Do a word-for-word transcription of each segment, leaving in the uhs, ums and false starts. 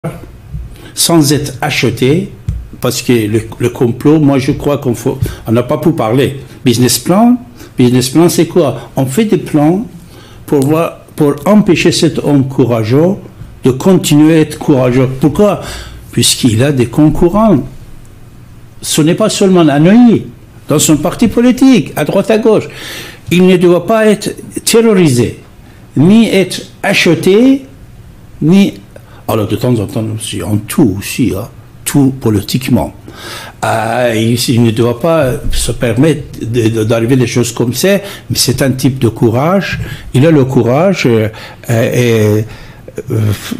sans être acheté, parce que le, le complot, moi je crois qu'on faut, on n'a pas pu parler. Business plan, business plan c'est quoi? On fait des plans pour, voir, pour empêcher cet homme courageux de continuer à être courageux. Pourquoi? Puisqu'il a des concurrents. Ce n'est pas seulement un Neuilly, dans son parti politique, à droite à gauche. Il ne doit pas être terrorisé, ni être acheté, ni... Alors de temps en temps aussi, en tout aussi, hein, tout politiquement. Euh, il, il ne doit pas se permettre d'arriver des choses comme ça, mais c'est un type de courage. Il a le courage euh, et euh,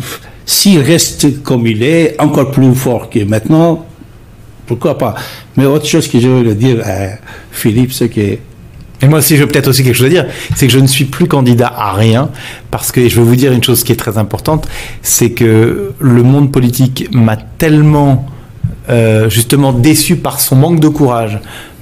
s'il reste comme il est, encore plus fort que maintenant, pourquoi pas. Mais autre chose que je voulais dire à Philippe, c'est que... Et moi aussi, j'ai peut-être aussi quelque chose à dire, c'est que je ne suis plus candidat à rien, parce que je vais vous dire une chose qui est très importante, c'est que le monde politique m'a tellement euh, justement déçu par son manque de courage,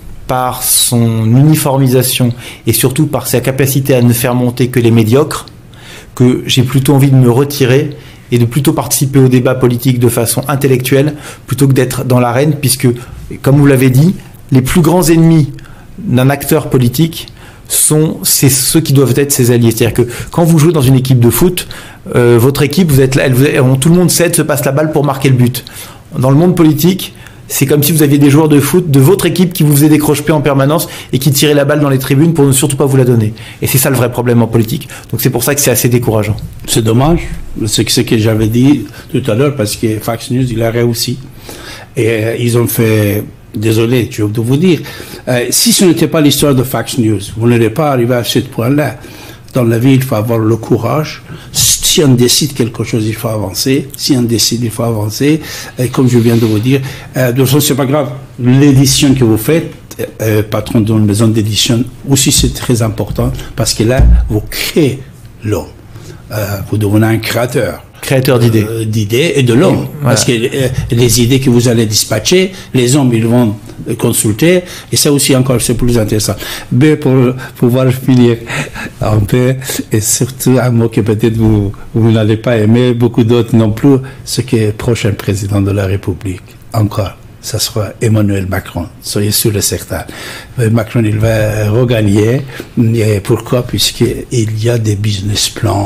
par son uniformisation et surtout par sa capacité à ne faire monter que les médiocres, que j'ai plutôt envie de me retirer et de plutôt participer au débat politique de façon intellectuelle plutôt que d'être dans l'arène, puisque, comme vous l'avez dit, les plus grands ennemis d'un acteur politique sont c'est ceux qui doivent être ses alliés. C'est-à-dire que quand vous jouez dans une équipe de foot, euh, votre équipe, vous êtes là, elle, vous, tout le monde cède, se passe la balle pour marquer le but. Dans le monde politique, c'est comme si vous aviez des joueurs de foot de votre équipe qui vous faisaient des croche-pieds en permanence et qui tiraient la balle dans les tribunes pour ne surtout pas vous la donner. Et c'est ça le vrai problème en politique. Donc c'est pour ça que c'est assez décourageant. C'est dommage, c'est ce que j'avais dit tout à l'heure, parce que Fox News, il a réussi. Et euh, ils ont fait... Désolé, je dois vous dire, euh, si ce n'était pas l'histoire de Fox News, vous n'aurez pas arrivé à ce point-là. Dans la vie, il faut avoir le courage. Si on décide quelque chose, il faut avancer. Si on décide, il faut avancer. Et comme je viens de vous dire, euh, de toute façon, c'est pas grave. L'édition que vous faites, euh, patron d'une maison d'édition, aussi c'est très important, parce que là, vous créez l'homme. Euh, vous devenez un créateur. Créateur d'idées. Euh, d'idées et de l'homme. Voilà. Parce que euh, les idées que vous allez dispatcher, les hommes, ils vont consulter. Et ça aussi, encore, c'est plus intéressant. Mais pour pouvoir finir un peu, et surtout un mot que peut-être vous, vous n'allez pas aimer, beaucoup d'autres non plus, ce qui est le prochain président de la République. Encore. Ça sera Emmanuel Macron. Soyez sûr et certain. Macron, il va regagner. Et pourquoi? Puisqu'il y a des business plans.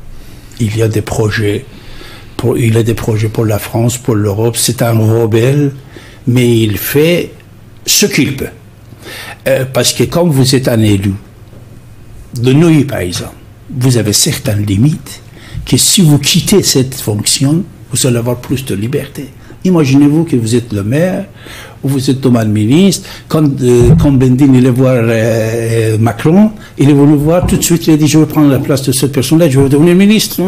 Il y a des projets, pour, il a des projets pour la France, pour l'Europe. C'est un rebelle, mais il fait ce qu'il peut. Euh, parce que quand vous êtes un élu de Neuilly, par exemple, vous avez certaines limites que si vous quittez cette fonction, vous allez avoir plus de liberté. Imaginez-vous que vous êtes le maire, ou vous êtes Thomas le ministre, quand, euh, quand Bendine il est voir euh, Macron, il est venu voir tout de suite, il a dit je vais prendre la place de cette personne-là, je vais devenir ministre.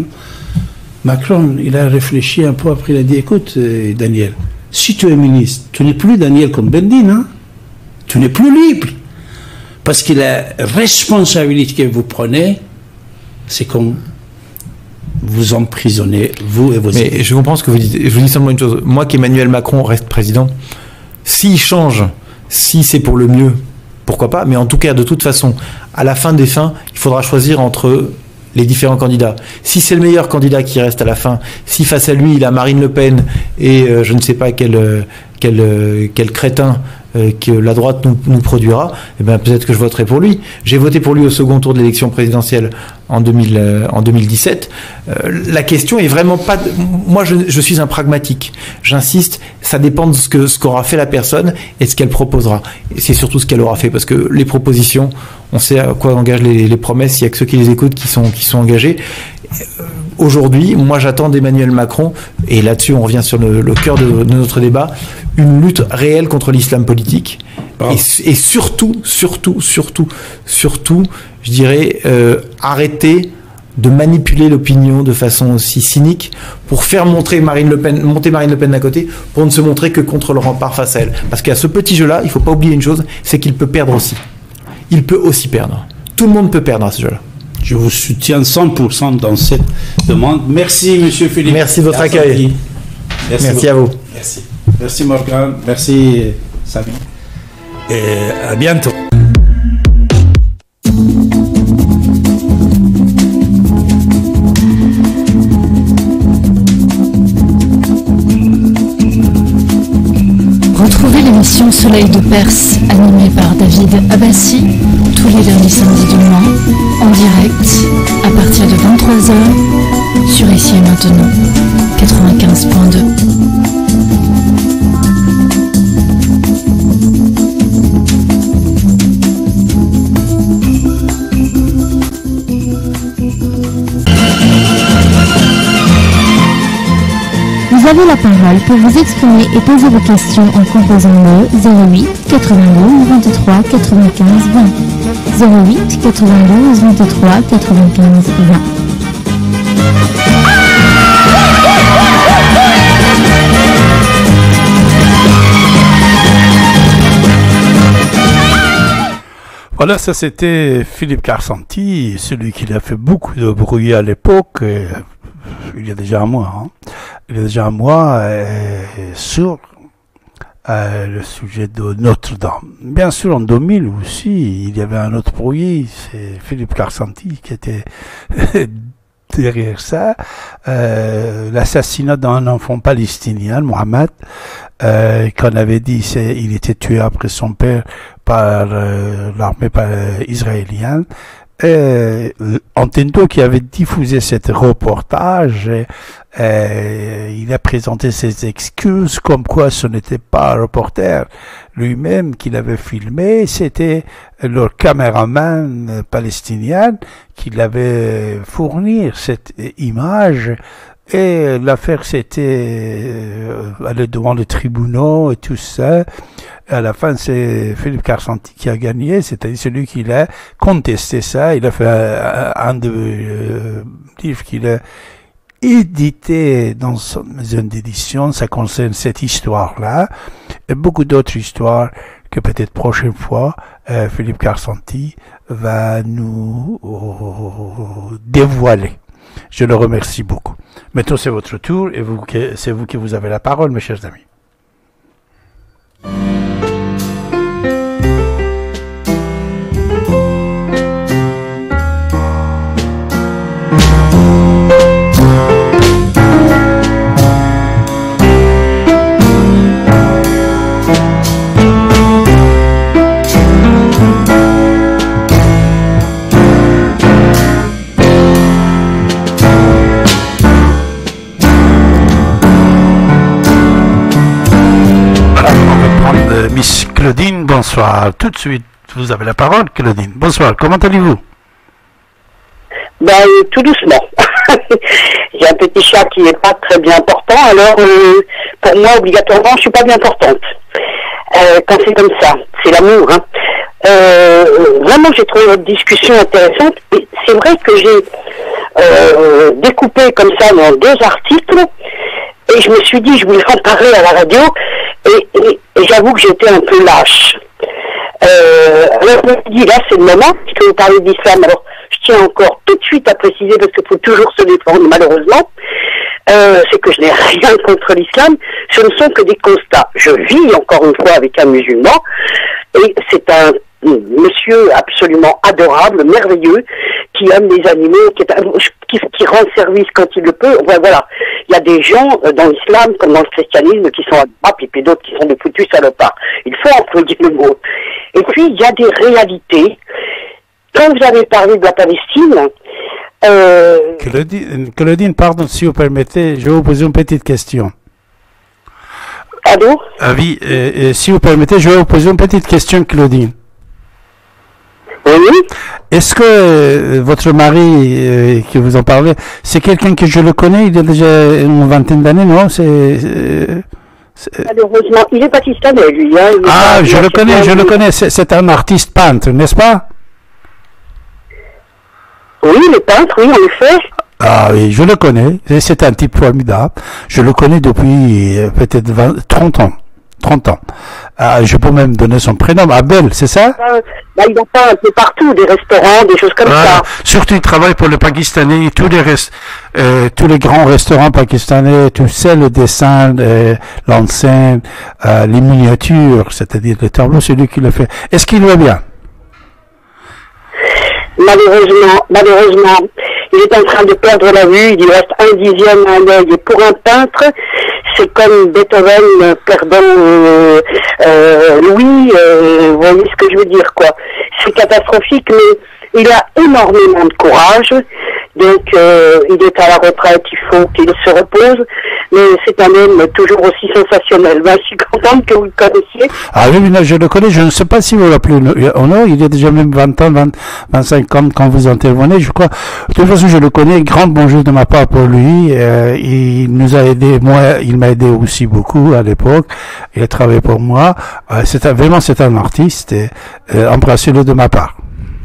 Macron, il a réfléchi un peu, après il a dit écoute euh, Daniel, si tu es ministre, tu n'es plus Daniel comme Bendine, hein? Tu n'es plus libre. Parce que la responsabilité que vous prenez, c'est comme vous emprisonnez, vous et vos Mais idées. Je comprends ce que vous dites. Je vous dis simplement une chose. Moi, qu'Emmanuel Macron reste président, s'il change, si c'est pour le mieux, pourquoi pas. Mais en tout cas, de toute façon, à la fin des fins, il faudra choisir entre les différents candidats. Si c'est le meilleur candidat qui reste à la fin, si face à lui, il a Marine Le Pen et euh, je ne sais pas quel, euh, quel, euh, quel crétin euh, que la droite nous, nous produira, eh ben, peut-être que je voterai pour lui. J'ai voté pour lui au second tour de l'élection présidentielle en, deux mille, euh, en deux mille dix-sept. Euh, la question est vraiment pas... De... Moi, je, je suis un pragmatique. J'insiste, ça dépend de ce que ce qu'aura fait la personne et de ce qu'elle proposera. Et c'est surtout ce qu'elle aura fait, parce que les propositions, on sait à quoi engagent les, les promesses, il n'y a que ceux qui les écoutent qui sont, qui sont engagés. Euh, aujourd'hui, moi j'attends d'Emmanuel Macron, et là-dessus on revient sur le, le cœur de, de notre débat, une lutte réelle contre l'islam politique. Oh. Et, et surtout, surtout, surtout, surtout, je dirais, euh, arrêter de manipuler l'opinion de façon aussi cynique pour faire montrer Marine Le Pen, monter Marine Le Pen d'un côté, pour ne se montrer que contre le rempart face à elle. Parce qu'à ce petit jeu-là, il ne faut pas oublier une chose, c'est qu'il peut perdre aussi. Il peut aussi perdre. Tout le monde peut perdre à ce jeu-là. Je vous soutiens cent pour cent dans cette demande. Merci, Monsieur Philippe. Merci de votre accueil. Merci, Merci à vous. Merci. Merci, Morgan. Merci, Samy. Et à bientôt. l'émission Soleil de Perse, animée par David Abbassi, tous les lundis, samedis du mois, en direct, à partir de vingt-trois heures, sur Ici et Maintenant, quatre-vingt-quinze point deux. Vous avez la parole pour vous exprimer et poser vos questions en composant le zéro huit quatre-vingt-douze vingt-trois quatre-vingt-quinze vingt. zéro huit quatre-vingt-douze vingt-trois quatre-vingt-quinze vingt. Voilà, ça c'était Philippe Carsanti, celui qui a fait beaucoup de bruit à l'époque, euh, il y a déjà un mois, hein. il y a déjà un mois, euh, sur euh, le sujet de Notre-Dame. Bien sûr, en deux mille aussi, il y avait un autre bruit, c'est Philippe Carsanti qui était derrière ça, euh, l'assassinat d'un enfant palestinien, Mohamed, euh, qu'on avait dit c'est, il était tué après son père par euh, l'armée israélienne. Et Antendo qui avait diffusé cet reportage, euh, il a présenté ses excuses comme quoi ce n'était pas un reporter lui-même qui l'avait filmé, c'était leur caméraman palestinien qui l'avait fourni cette image. Et l'affaire s'était euh, allée devant les tribunaux et tout ça. Et à la fin, c'est Philippe Carsanti qui a gagné, c'est-à-dire celui qui a contesté ça. Il a fait un, un de euh, livres qu'il a édité dans son maison d'édition. Ça concerne cette histoire-là et beaucoup d'autres histoires que peut-être prochaine fois, euh, Philippe Carsanti va nous euh, dévoiler. Je le remercie beaucoup. Maintenant, c'est votre tour et vous, c'est vous qui vous avez la parole, mes chers amis. Miss Claudine, bonsoir. Tout de suite, vous avez la parole, Claudine. Bonsoir, comment allez-vous? Ben, tout doucement. J'ai un petit chat qui n'est pas très bien portant, alors euh, pour moi, obligatoirement, je suis pas bien portante. Euh, quand c'est comme ça, c'est l'amour. Hein. Euh, vraiment, j'ai trouvé votre discussion intéressante. Et c'est vrai que j'ai euh, découpé comme ça dans deux articles, et je me suis dit, je voulais en parler à la radio, et, et, et j'avoue que j'étais un peu lâche. Euh, alors je me suis dit, là c'est le moment, puisque vous parlez d'islam, alors je tiens encore tout de suite à préciser, parce qu'il faut toujours se défendre malheureusement, euh, c'est que je n'ai rien contre l'islam, ce ne sont que des constats. Je vis encore une fois avec un musulman, et c'est un monsieur absolument adorable, merveilleux, qui aime les animaux, qui, est un, qui, qui rend service quand il le peut. Enfin, voilà, il y a des gens euh, dans l'islam comme dans le christianisme qui sont adorables et puis d'autres qui sont des foutus salopards. Il faut employer le mot. Et puis il y a des réalités. Quand vous avez parlé de la Palestine, euh... Claudine, Claudine, pardon, si vous permettez, je vais vous poser une petite question. Allô? Ah oui, euh, euh, si vous permettez, je vais vous poser une petite question, Claudine. Oui. Est-ce que euh, votre mari, euh, qui vous en parlait, c'est quelqu'un que je le connais, il a déjà une vingtaine d'années, non? C'est, euh, c'est... Malheureusement, il est pakistanais, lui. Hein, il ah, est je le connais, je le connais, c'est, c'est un artiste peintre, n'est-ce pas? Oui, le peintre, oui, en effet. Ah oui, je le connais, c'est un type formidable. Je le connais depuis euh, peut-être vingt, trente ans. trente ans. Euh, je peux même donner son prénom, Abel, c'est ça? euh, bah, Il y a pas un peu partout, des restaurants, des choses comme voilà. ça. Surtout, il travaille pour le Pakistanais, tous les, rest, euh, tous les grands restaurants pakistanais, tu sais, le dessin, euh, l'enseigne, euh, les miniatures, c'est-à-dire le tableau, c'est lui qui le fait. Est-ce qu'il va bien? Malheureusement, malheureusement, il est en train de perdre la vue, il lui reste un dixième à l'œil. Et pour un peintre, c'est comme Beethoven perdant euh, euh, Louis, euh, vous voyez ce que je veux dire, quoi. C'est catastrophique, mais il a énormément de courage. Donc, euh, il est à la retraite, il faut qu'il se repose, mais c'est un homme toujours aussi sensationnel. Ben, je suis contente que vous le connaissiez. Ah oui, mais je le connais, je ne sais pas si vous l'appelez Honor, il est déjà même vingt ans, vingt, vingt-cinq ans quand vous intervenez, je crois. De toute façon, je le connais, grand bonjour de ma part pour lui, euh, il nous a aidé, moi, il m'a aidé aussi beaucoup à l'époque, il a travaillé pour moi, euh, c'est un, vraiment, c'est un artiste, et, euh, embrassez-le de ma part.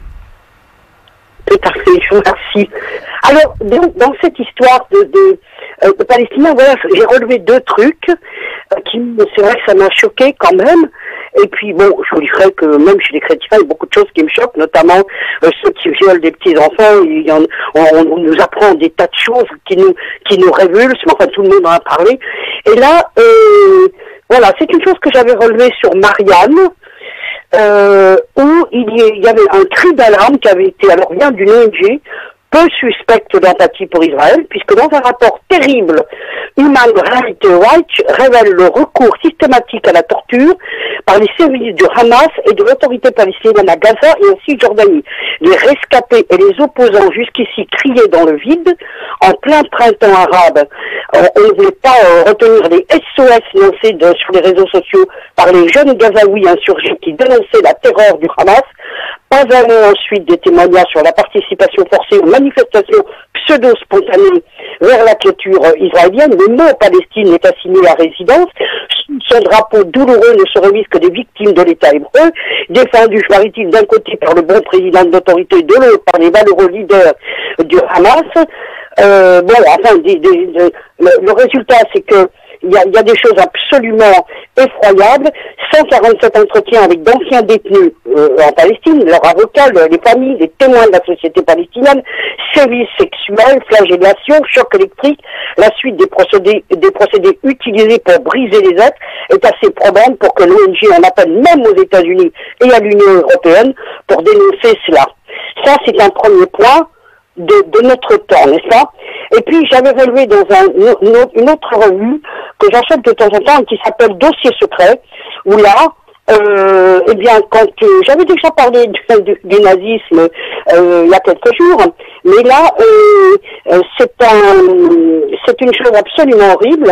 Tout à fait, je vous remercie. Alors, dans, dans cette histoire de, de, euh, de Palestiniens, voilà, j'ai relevé deux trucs euh, qui, c'est vrai que ça m'a choqué quand même. Et puis, bon, je vous dirais que même chez les chrétiens, il y a beaucoup de choses qui me choquent, notamment euh, ceux qui violent des petits-enfants. Il y en, on, on nous apprend des tas de choses qui nous qui nous révulsent, mais enfin, tout le monde en a parlé. Et là, euh, voilà, c'est une chose que j'avais relevée sur Marianne, Euh, où il y avait un cri d'alarme qui avait été, alors bien d'une O N G, peu suspecte d'empathie pour Israël, puisque dans un rapport terrible, Human Rights Watch révèle le recours systématique à la torture par les services du Hamas et de l'autorité palestinienne à Gaza et en Cisjordanie. Les rescapés et les opposants jusqu'ici criaient dans le vide, en plein printemps arabe. Euh, on ne voulait pas euh, retenir les S O S lancés de, sur les réseaux sociaux par les jeunes Gazaouis insurgés qui dénonçaient la terreur du Hamas. Pas un mot ensuite des témoignages sur la participation forcée aux manifestations pseudo-spontanées vers la clôture israélienne. Le mot Palestine est assigné à résidence. Son drapeau douloureux ne se revise que des victimes de l'État hébreu, défendu, paraît-il, d'un côté par le bon président de l'autorité, de l'autre par les valeureux leaders du Hamas. Euh, bon, enfin, des, des, des, le, le résultat, c'est que Il y, a, il y a des choses absolument effroyables. cent quarante-sept entretiens avec d'anciens détenus euh, en Palestine, leurs avocats, les familles, les témoins de la société palestinienne, sévices sexuels, flagellation, choc électrique. La suite des procédés, des procédés utilisés pour briser les êtres est assez probante pour que l'O N G en appelle même aux États-Unis et à l'Union européenne pour dénoncer cela. Ça, c'est un premier point de, de notre temps, n'est-ce pas? Et puis, j'avais relevé dans un, une autre revue que j'achète de temps en temps et qui s'appelle Dossier secret, où là, euh, eh bien, quand euh, j'avais déjà parlé du, du, du nazisme euh, il y a quelques jours, mais là, euh, c'est un, c'est une chose absolument horrible.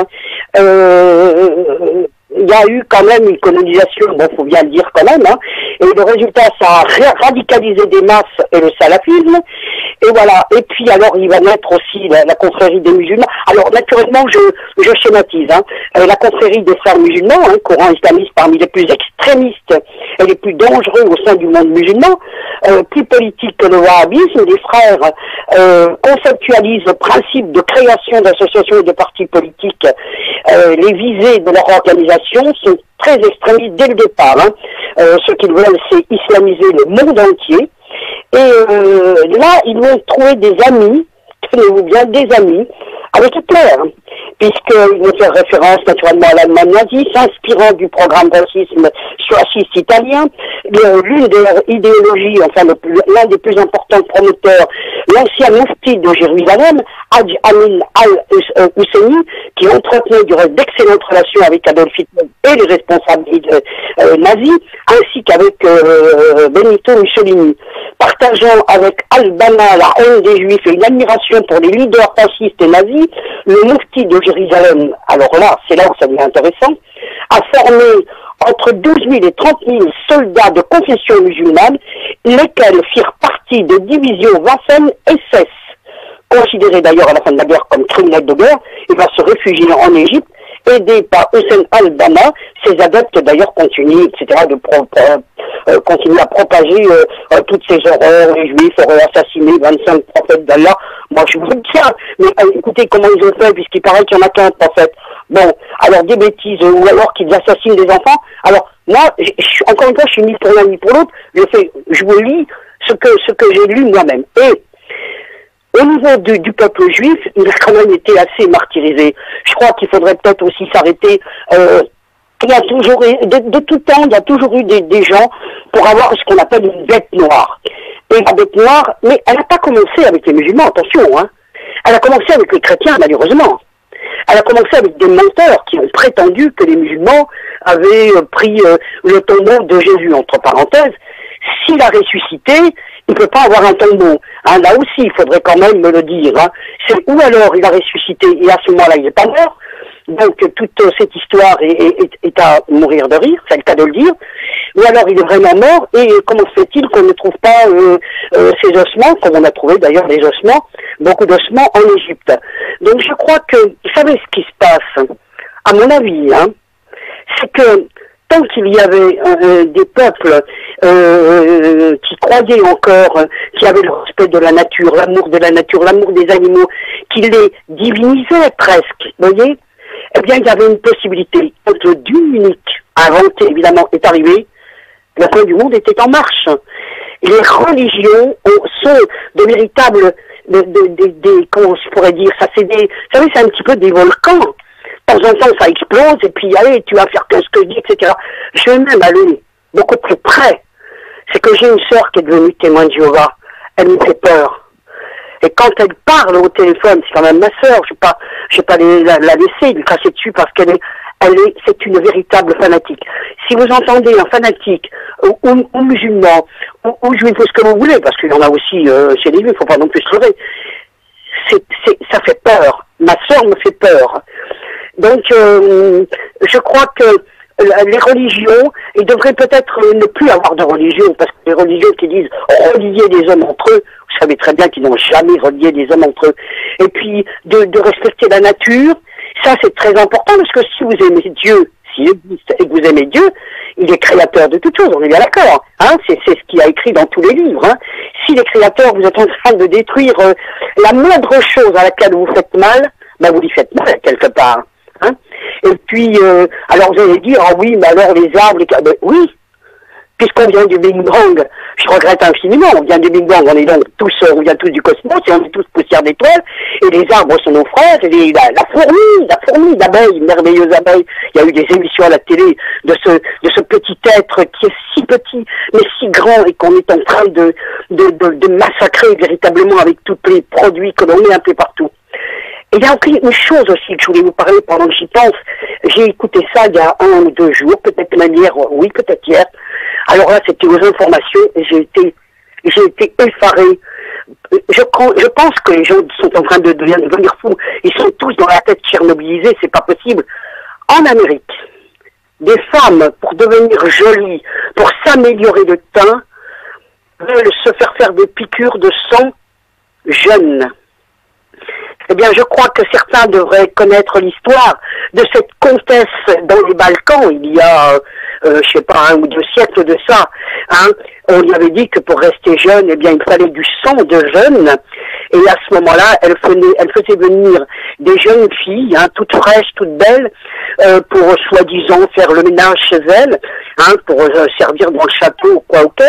Euh, Il y a eu quand même une colonisation, bon, faut bien le dire quand même, hein, et le résultat, ça a radicalisé des masses et le salafisme, et voilà. Et puis alors, il va naître aussi la, la confrérie des musulmans. Alors, naturellement, je, je schématise, hein, euh, la confrérie des frères musulmans, hein, courant islamiste parmi les plus extrémistes et les plus dangereux au sein du monde musulman, euh, plus politique que le wahhabisme, les frères euh, conceptualisent le principe de création d'associations et de partis politiques, euh, les visées de leur organisation sont très extrémistes dès le départ. Hein. Euh, ce qu'ils veulent, c'est islamiser le monde entier. Et euh, là, ils vont trouver des amis, tenez-vous bien, des amis, avec Hitler, hein, puisqu'ils vont faire référence naturellement à l'Allemagne nazie, s'inspirant du programme racisme fasciste italien. L'une de leurs idéologies, enfin l'un des plus importants promoteurs, l'ancien moufti de Jérusalem, Hadj Amin al-Husseini, qui entretenait du reste d'excellentes relations avec Adolf Hitler et les responsables euh, nazis, ainsi qu'avec euh, Benito Mussolini. Partageant avec Al-Banna la haine des Juifs et une admiration pour les leaders fascistes et nazis, le moufti de Jérusalem, alors là, c'est là où ça devient intéressant, a formé entre douze mille et trente mille soldats de confession musulmane, lesquels firent partie de divisions Waffen-S S. Considéré d'ailleurs à la fin de la guerre comme criminel de guerre, il va se réfugier en Égypte, aidé par Hussein al-Banna. Ses adeptes d'ailleurs continuent, et cetera, de pro, pro, euh, continuent à propager euh, euh, toutes ces horreurs. Les Juifs auraient assassiné vingt-cinq prophètes d'Allah. Moi je vous le tiens, mais euh, écoutez comment ils ont fait, puisqu'il paraît qu'il n'y en a qu'un prophète. Bon, alors des bêtises, euh, ou alors qu'ils assassinent des enfants. Alors moi, je, je, encore une fois, je suis ni pour l'un ni pour l'autre. Je fais, je vous lis ce que ce que j'ai lu moi-même. Et au niveau du, du peuple juif, il a quand même été assez martyrisé. Je crois qu'il faudrait peut-être aussi s'arrêter. Euh, il y a toujours, de, de tout temps, il y a toujours eu des, des gens pour avoir ce qu'on appelle une bête noire. Et la bête noire, mais elle n'a pas commencé avec les musulmans, attention, hein. Elle a commencé avec les chrétiens, malheureusement. Elle a commencé avec des menteurs qui ont prétendu que les musulmans avaient euh, pris euh, le tombeau de Jésus, entre parenthèses. S'il a ressuscité, il ne peut pas avoir un tombeau. Hein, là aussi, il faudrait quand même me le dire. Hein. C'est ou alors il a ressuscité et à ce moment-là, il n'est pas mort. Donc toute euh, cette histoire est, est, est à mourir de rire, c'est le cas de le dire. Ou alors il est vraiment mort, et comment se fait-il qu'on ne trouve pas euh, euh, ces ossements, comme on a trouvé d'ailleurs des ossements, beaucoup d'ossements en Égypte. Donc je crois que, vous savez ce qui se passe, à mon avis, hein, c'est que tant qu'il y avait euh, des peuples euh, qui croyaient encore, euh, qui avaient le respect de la nature, l'amour de la nature, l'amour des animaux, qui les divinisaient presque, vous voyez, eh bien, il y avait une possibilité. Quand le Dieu unique, inventé, évidemment, est arrivé, la fin du monde était en marche. Et les religions sont de véritables, de, de, de, de, comment je pourrais dire, ça c'est des, vous savez, c'est un petit peu des volcans. De temps en temps, ça explose, et puis, allez, tu vas faire que ce que je dis, et cetera. Je vais même aller beaucoup plus près. C'est que j'ai une sœur qui est devenue témoin de Jéhovah. Elle me fait peur. Et quand elle parle au téléphone, c'est quand même ma sœur, je ne vais pas, je vais pas la, la laisser, lui cracher dessus parce qu'elle est, elle est, c'est une véritable fanatique. Si vous entendez un fanatique, ou, ou, ou musulman, ou, ou juif, ou ce que vous voulez, parce qu'il y en a aussi euh, chez les juifs, il ne faut pas non plus se leurrer, c'est, c'est, ça fait peur. Ma sœur me fait peur. Donc, euh, je crois que les religions, il devrait peut-être ne plus avoir de religion, parce que les religions qui disent relier les hommes entre eux, vous savez très bien qu'ils n'ont jamais relié les hommes entre eux, et puis de, de respecter la nature, ça c'est très important, parce que si vous aimez Dieu, s'il existe et que vous aimez Dieu, il est créateur de toutes choses, on est bien d'accord, hein, c'est, c'est ce qu'il a écrit dans tous les livres, hein. Si les créateurs, vous êtes en train de détruire euh, la moindre chose à laquelle vous faites mal, ben vous lui faites mal quelque part. Hein. Et puis, euh, alors vous allez dire, ah oui, mais alors les arbres, les... Ben, oui, puisqu'on vient du Big Bang, je regrette infiniment, on vient du Big Bang, on est donc tous, on vient tous du cosmos, et on est tous poussière d'étoiles, et les arbres sont nos frères, et les, la, la fourmi, la fourmi d'abeilles, merveilleuse abeille, il y a eu des émissions à la télé de ce, de ce petit être qui est si petit, mais si grand, et qu'on est en train de, de, de, de massacrer véritablement avec tous les produits que l'on met un peu partout. Et il y a aussi une chose aussi que je voulais vous parler pendant que j'y pense. J'ai écouté ça il y a un ou deux jours, peut-être même hier, oui, peut-être hier. Alors là, c'était aux informations et j'ai été, j'ai été effaré. Je, je pense que les gens sont en train de devenir, de devenir fous. Ils sont tous dans la tête tchernobylisés, c'est pas possible. En Amérique, des femmes, pour devenir jolies, pour s'améliorer de teint, veulent se faire faire des piqûres de sang jeunes. Eh bien, je crois que certains devraient connaître l'histoire de cette comtesse dans les Balkans, il y a, euh, je sais pas, un ou deux siècles de ça. Hein. On lui avait dit que pour rester jeune, eh bien, il fallait du sang de jeune. Et à ce moment-là, elle faisait, elle faisait venir des jeunes filles, hein, toutes fraîches, toutes belles, euh, pour soi-disant faire le ménage chez elle, hein, pour euh, servir dans le château ou quoi ou qu'est-ce.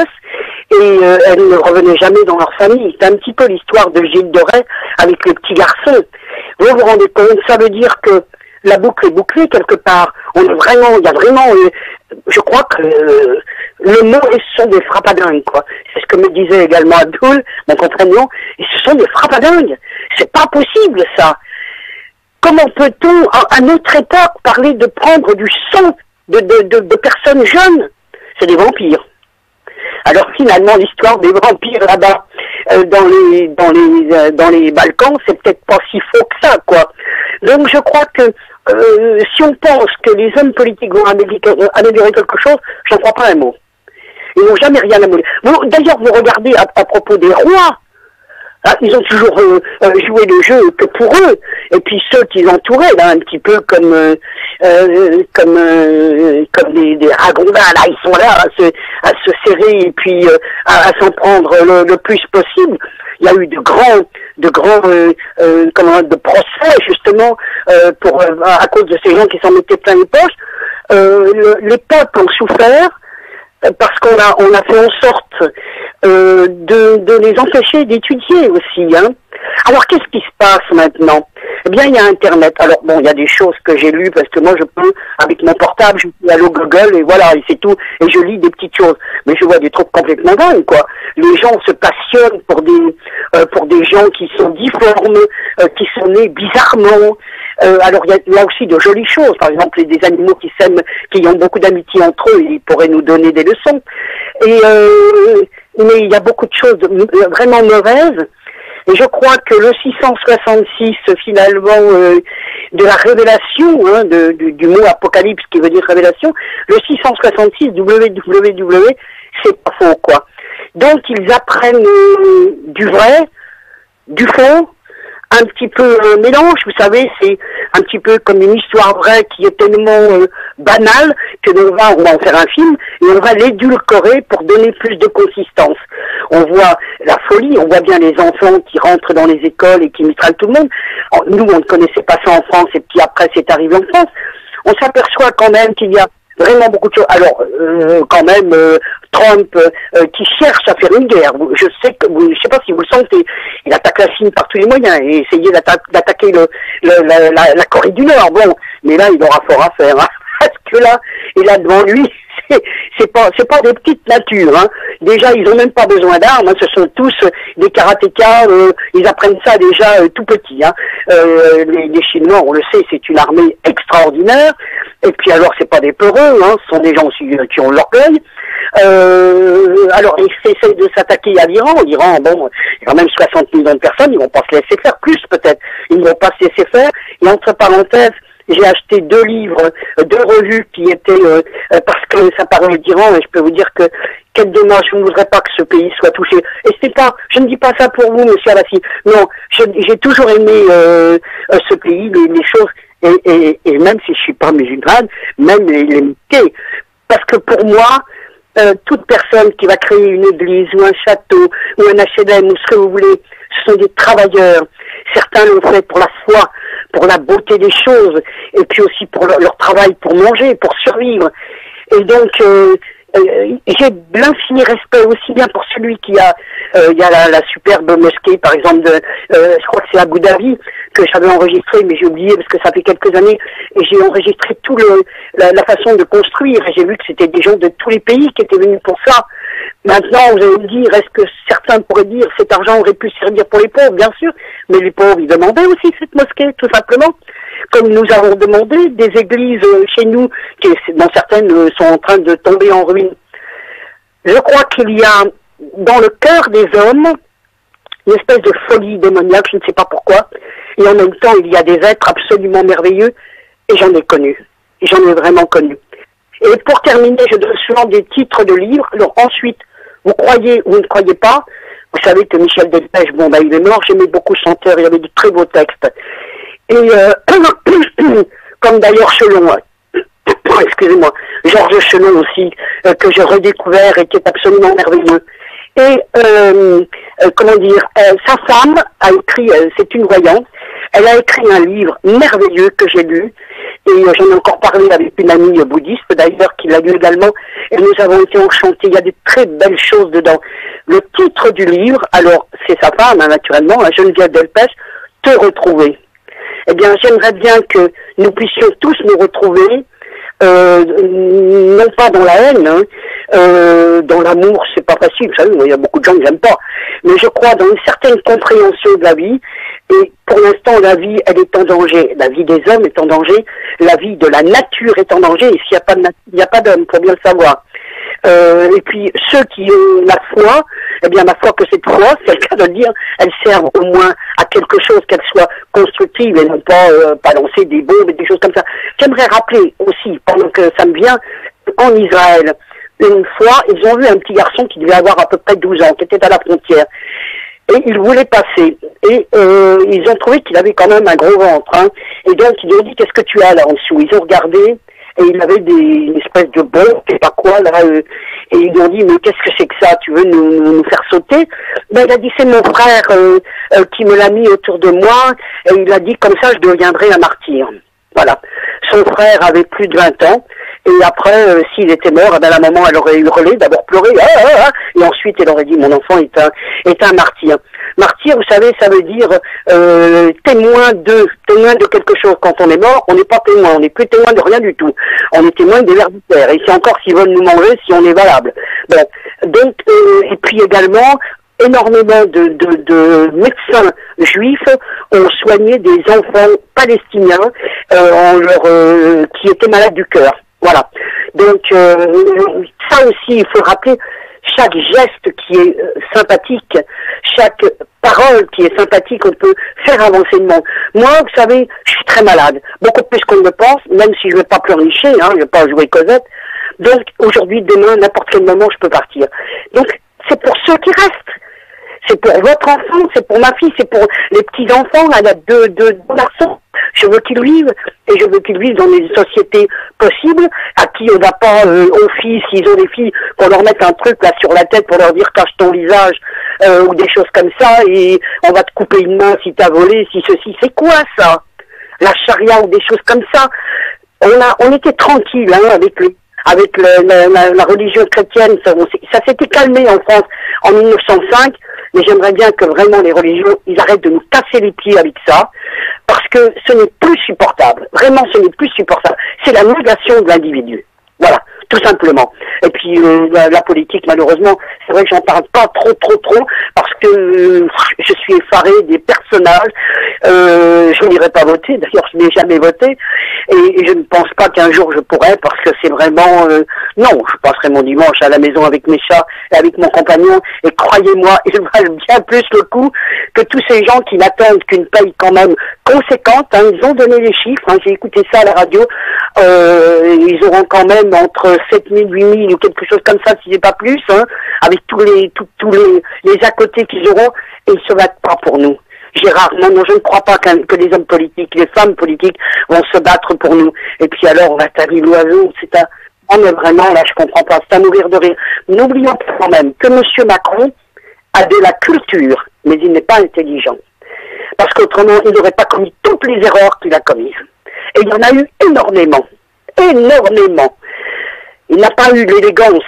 Et euh, elles ne revenaient jamais dans leur famille. C'est un petit peu l'histoire de Gilles de Rais avec le petit garçon. Vous vous rendez compte, ça veut dire que la boucle est bouclée quelque part. On est vraiment, il y a vraiment, euh, je crois que euh, le mot, ce sont des frappadingues, quoi. C'est ce que me disait également Abdoul, mon compagnon, et ce sont des frappadingues. C'est pas possible, ça. Comment peut-on, à, à notre époque, parler de prendre du sang de, de, de, de personnes jeunes? C'est des vampires. Alors finalement, l'histoire des vampires là-bas, euh, dans les dans les euh, dans les Balkans, c'est peut-être pas si faux que ça, quoi. Donc je crois que euh, si on pense que les hommes politiques vont améliorer, améliorer quelque chose, j'en crois pas un mot. Ils n'ont jamais rien amélioré. D'ailleurs, vous regardez à, à propos des rois. Ah, ils ont toujours euh, euh, joué le jeu que pour eux, et puis ceux qui l'entouraient, là, un petit peu comme euh, euh, comme euh, comme des, des ragondins, là, ils sont là à se, à se serrer et puis euh, à, à s'en prendre le, le plus possible. Il y a eu de grands de grands euh, euh, comment de procès justement euh, pour euh, à cause de ces gens qui s'en mettaient plein les poches. Euh, le, les peuples ont souffert parce qu'on a on a fait en sorte euh, de, de les empêcher d'étudier aussi. Hein. Alors qu'est-ce qui se passe maintenant? Eh bien, il y a Internet. Alors bon, il y a des choses que j'ai lues parce que moi je peux, avec mon portable, je peux aller au Google et voilà, et c'est tout, et je lis des petites choses. Mais je vois des trucs complètement dingues, quoi. Les gens se passionnent pour des euh, pour des gens qui sont difformes, euh, qui sont nés bizarrement. Euh, alors il y a, il y a aussi de jolies choses, par exemple des animaux qui s'aiment, qui ont beaucoup d'amitié entre eux, ils pourraient nous donner des leçons. Et euh, mais il y a beaucoup de choses vraiment mauvaises. Et je crois que le six cent soixante-six, finalement, euh, de la révélation, hein, de, du, du mot apocalypse qui veut dire révélation, le six cent soixante-six, W W W, c'est pas faux, quoi. Donc, ils apprennent euh, du vrai, du faux, un petit peu un mélange, vous savez, c'est un petit peu comme une histoire vraie qui est tellement euh, banale que on va, on va en faire un film et on va l'édulcorer pour donner plus de consistance. On voit la folie, on voit bien les enfants qui rentrent dans les écoles et qui mitraillent tout le monde. Nous, on ne connaissait pas ça en France et puis après c'est arrivé en France. On s'aperçoit quand même qu'il y a vraiment beaucoup de choses. Alors, euh, quand même, euh, Trump euh, qui cherche à faire une guerre. Je sais que, je sais pas si vous le sentez. Il attaque la Chine par tous les moyens et essayer d'atta d'attaquer le, le la, la, la Corée du Nord. Bon, mais là, il aura fort à faire. Hein, parce que là, et là devant lui, c'est pas, c'est pas des petites natures. Hein. Déjà, ils ont même pas besoin d'armes. Hein. Ce sont tous des karatékas. Euh, ils apprennent ça déjà euh, tout petit. Hein. Euh, les, les Chinois, on le sait, c'est une armée extraordinaire. Et puis alors, c'est pas des peureux. Hein. Ce sont des gens aussi euh, qui ont l'orgueil. Euh, alors, ils essaient de s'attaquer à l'Iran. L'Iran, bon, il y a quand même soixante millions de personnes. Ils vont pas se laisser faire, plus peut-être. Ils ne vont pas se laisser faire. Et entre parenthèses, j'ai acheté deux livres, deux revues qui étaient, euh, parce que ça parlait d'Iran, et je peux vous dire que quel dommage, je ne voudrais pas que ce pays soit touché. Et c'est pas, je ne dis pas ça pour vous, monsieur Abassi. Non, j'ai toujours aimé euh, ce pays, les, les choses, et, et, et même si je suis pas musulmane, même les, les métiers. Parce que pour moi, euh, toute personne qui va créer une église, ou un château, ou un H L M, ou ce que vous voulez, ce sont des travailleurs. Certains l'ont fait pour la foi, pour la beauté des choses, et puis aussi pour leur, leur travail, pour manger, pour survivre. Et donc, euh, euh, j'ai l'infini respect aussi bien pour celui qui a, euh, il y a la, la superbe mosquée, par exemple, de, euh, je crois que c'est Abu Dhabi, que j'avais enregistré, mais j'ai oublié parce que ça fait quelques années, et j'ai enregistré tout le, la, la façon de construire, et j'ai vu que c'était des gens de tous les pays qui étaient venus pour ça. Maintenant, vous allez me dire, est-ce que certains pourraient dire, cet argent aurait pu servir pour les pauvres? Bien sûr, mais les pauvres, ils demandaient aussi cette mosquée, tout simplement. Comme nous avons demandé des églises chez nous, qui, dont certaines sont en train de tomber en ruine. Je crois qu'il y a, dans le cœur des hommes, une espèce de folie démoniaque, je ne sais pas pourquoi, et en même temps, il y a des êtres absolument merveilleux, et j'en ai connu, et j'en ai vraiment connu. Et pour terminer, je donne souvent des titres de livres. Alors ensuite, vous croyez ou vous ne croyez pas, vous savez que Michel Delpech, bon bah il est mort, j'aimais beaucoup ce chanteur, il y avait de très beaux textes. Et euh, comme d'ailleurs Chelon, excusez-moi, Georges Chelon aussi, euh, que j'ai redécouvert et qui est absolument merveilleux. Et euh, euh, comment dire, euh, sa femme a écrit, euh, c'est une voyante, elle a écrit un livre merveilleux que j'ai lu, et euh, j'en ai encore parlé avec une amie bouddhiste d'ailleurs qui l'a lu également, et nous avons été enchantés, il y a de très belles choses dedans. Le titre du livre, alors c'est sa femme hein, naturellement, hein, Geneviève Delpech, Te retrouver. Eh bien j'aimerais bien que nous puissions tous nous retrouver, Euh, non pas dans la haine, hein, euh, dans l'amour, c'est pas facile, vous savez, il y a beaucoup de gens qui n'aiment pas, mais je crois dans une certaine compréhension de la vie, et pour l'instant la vie, elle est en danger, la vie des hommes est en danger, la vie de la nature est en danger, et s'il n'y a pas de il n'y a pas d'homme, faut bien le savoir. Euh, et puis ceux qui ont la foi, eh bien ma foi que cette foi, c'est le cas de le dire, elle serve au moins à quelque chose, qu'elle soit constructive et non pas euh, pas lancer des bombes et des choses comme ça. J'aimerais rappeler aussi, pendant que ça me vient, en Israël, une fois, ils ont vu un petit garçon qui devait avoir à peu près douze ans, qui était à la frontière. Et il voulait passer. Et euh, ils ont trouvé qu'il avait quand même un gros ventre. Hein. Et donc ils lui ont dit, qu'est-ce que tu as là en dessous? Ils ont regardé. Et il avait des, une espèce de bombe, je sais pas quoi, là, euh, et ils lui ont dit, mais qu'est-ce que c'est que ça? Tu veux nous, nous, nous faire sauter? Ben, il a dit, c'est mon frère euh, euh, qui me l'a mis autour de moi, et il a dit, comme ça, je deviendrai un martyr. Voilà. Son frère avait plus de vingt ans, et après, euh, s'il était mort, eh ben, la maman, elle aurait hurlé, d'abord pleuré, ah, ah, ah, et ensuite, elle aurait dit, mon enfant est un, est un martyr. Martyr, vous savez, ça veut dire euh, témoin de, témoin de quelque chose. Quand on est mort, on n'est pas témoin, on n'est plus témoin de rien du tout. On est témoin des vers du terre. Et c'est encore s'ils veulent nous manger, si on est valable. Bon, donc, euh, et puis également, énormément de, de, de médecins juifs ont soigné des enfants palestiniens euh, en leur, euh, qui étaient malades du cœur. Voilà. Donc euh, ça aussi, il faut rappeler chaque geste qui est euh, sympathique, chaque parole qui est sympathique, on peut faire avancer le monde. Moi, vous savez, je suis très malade, beaucoup plus qu'on ne le pense, même si je ne vais pas pleurnicher, hein, je ne vais pas jouer Cosette. Donc aujourd'hui, demain, n'importe quel moment, je peux partir. Donc c'est pour ceux qui restent. C'est pour votre enfant, c'est pour ma fille, c'est pour les petits-enfants. Elle a deux, deux, deux garçons. Je veux qu'ils vivent, et je veux qu'ils vivent dans des sociétés possibles, à qui on va pas, euh, aux filles, s'ils ont des filles, qu'on leur mette un truc là sur la tête pour leur dire cache ton visage, euh, ou des choses comme ça, et on va te couper une main si t'as volé, si ceci. C'est quoi ça? La charia ou des choses comme ça. On a, on était tranquille, hein, avec le, avec le, la, la, la religion chrétienne. Ça, ça s'était calmé en France en mille neuf cent cinq. Mais j'aimerais bien que vraiment les religions, ils arrêtent de nous casser les pieds avec ça, parce que ce n'est plus supportable. Vraiment, ce n'est plus supportable. C'est la négation de l'individu. Voilà, tout simplement. Et puis euh, la, la politique, malheureusement, c'est vrai que j'en parle pas trop, trop, trop, parce que euh, je suis effarée des personnages. Euh, je n'irai pas voter, d'ailleurs je n'ai jamais voté, et, et je ne pense pas qu'un jour je pourrai, parce que c'est vraiment... Euh, non, je passerai mon dimanche à la maison avec mes chats et avec mon compagnon, et croyez-moi, ils valent bien plus le coup que tous ces gens qui n'attendent qu'une paye quand même conséquente. Hein, ils ont donné les chiffres, hein, j'ai écouté ça à la radio, euh, ils auront quand même entre sept mille, huit mille ou quelque chose comme ça, si c'est pas plus, hein, avec tous les tous, tous les, les à côté qu'ils auront, et ils se battent pas pour nous. Gérard, non, non, je ne crois pas qu'un, que les hommes politiques, les femmes politiques vont se battre pour nous. Et puis alors, on va tailler l'oiseau, c'est un... Oh, mais vraiment, là, je comprends pas, c'est à mourir de rire. N'oublions pas quand même que M. Macron a de la culture, mais il n'est pas intelligent. Parce qu'autrement, il n'aurait pas commis toutes les erreurs qu'il a commises. Et il y en a eu énormément. Énormément. Il n'a pas eu l'élégance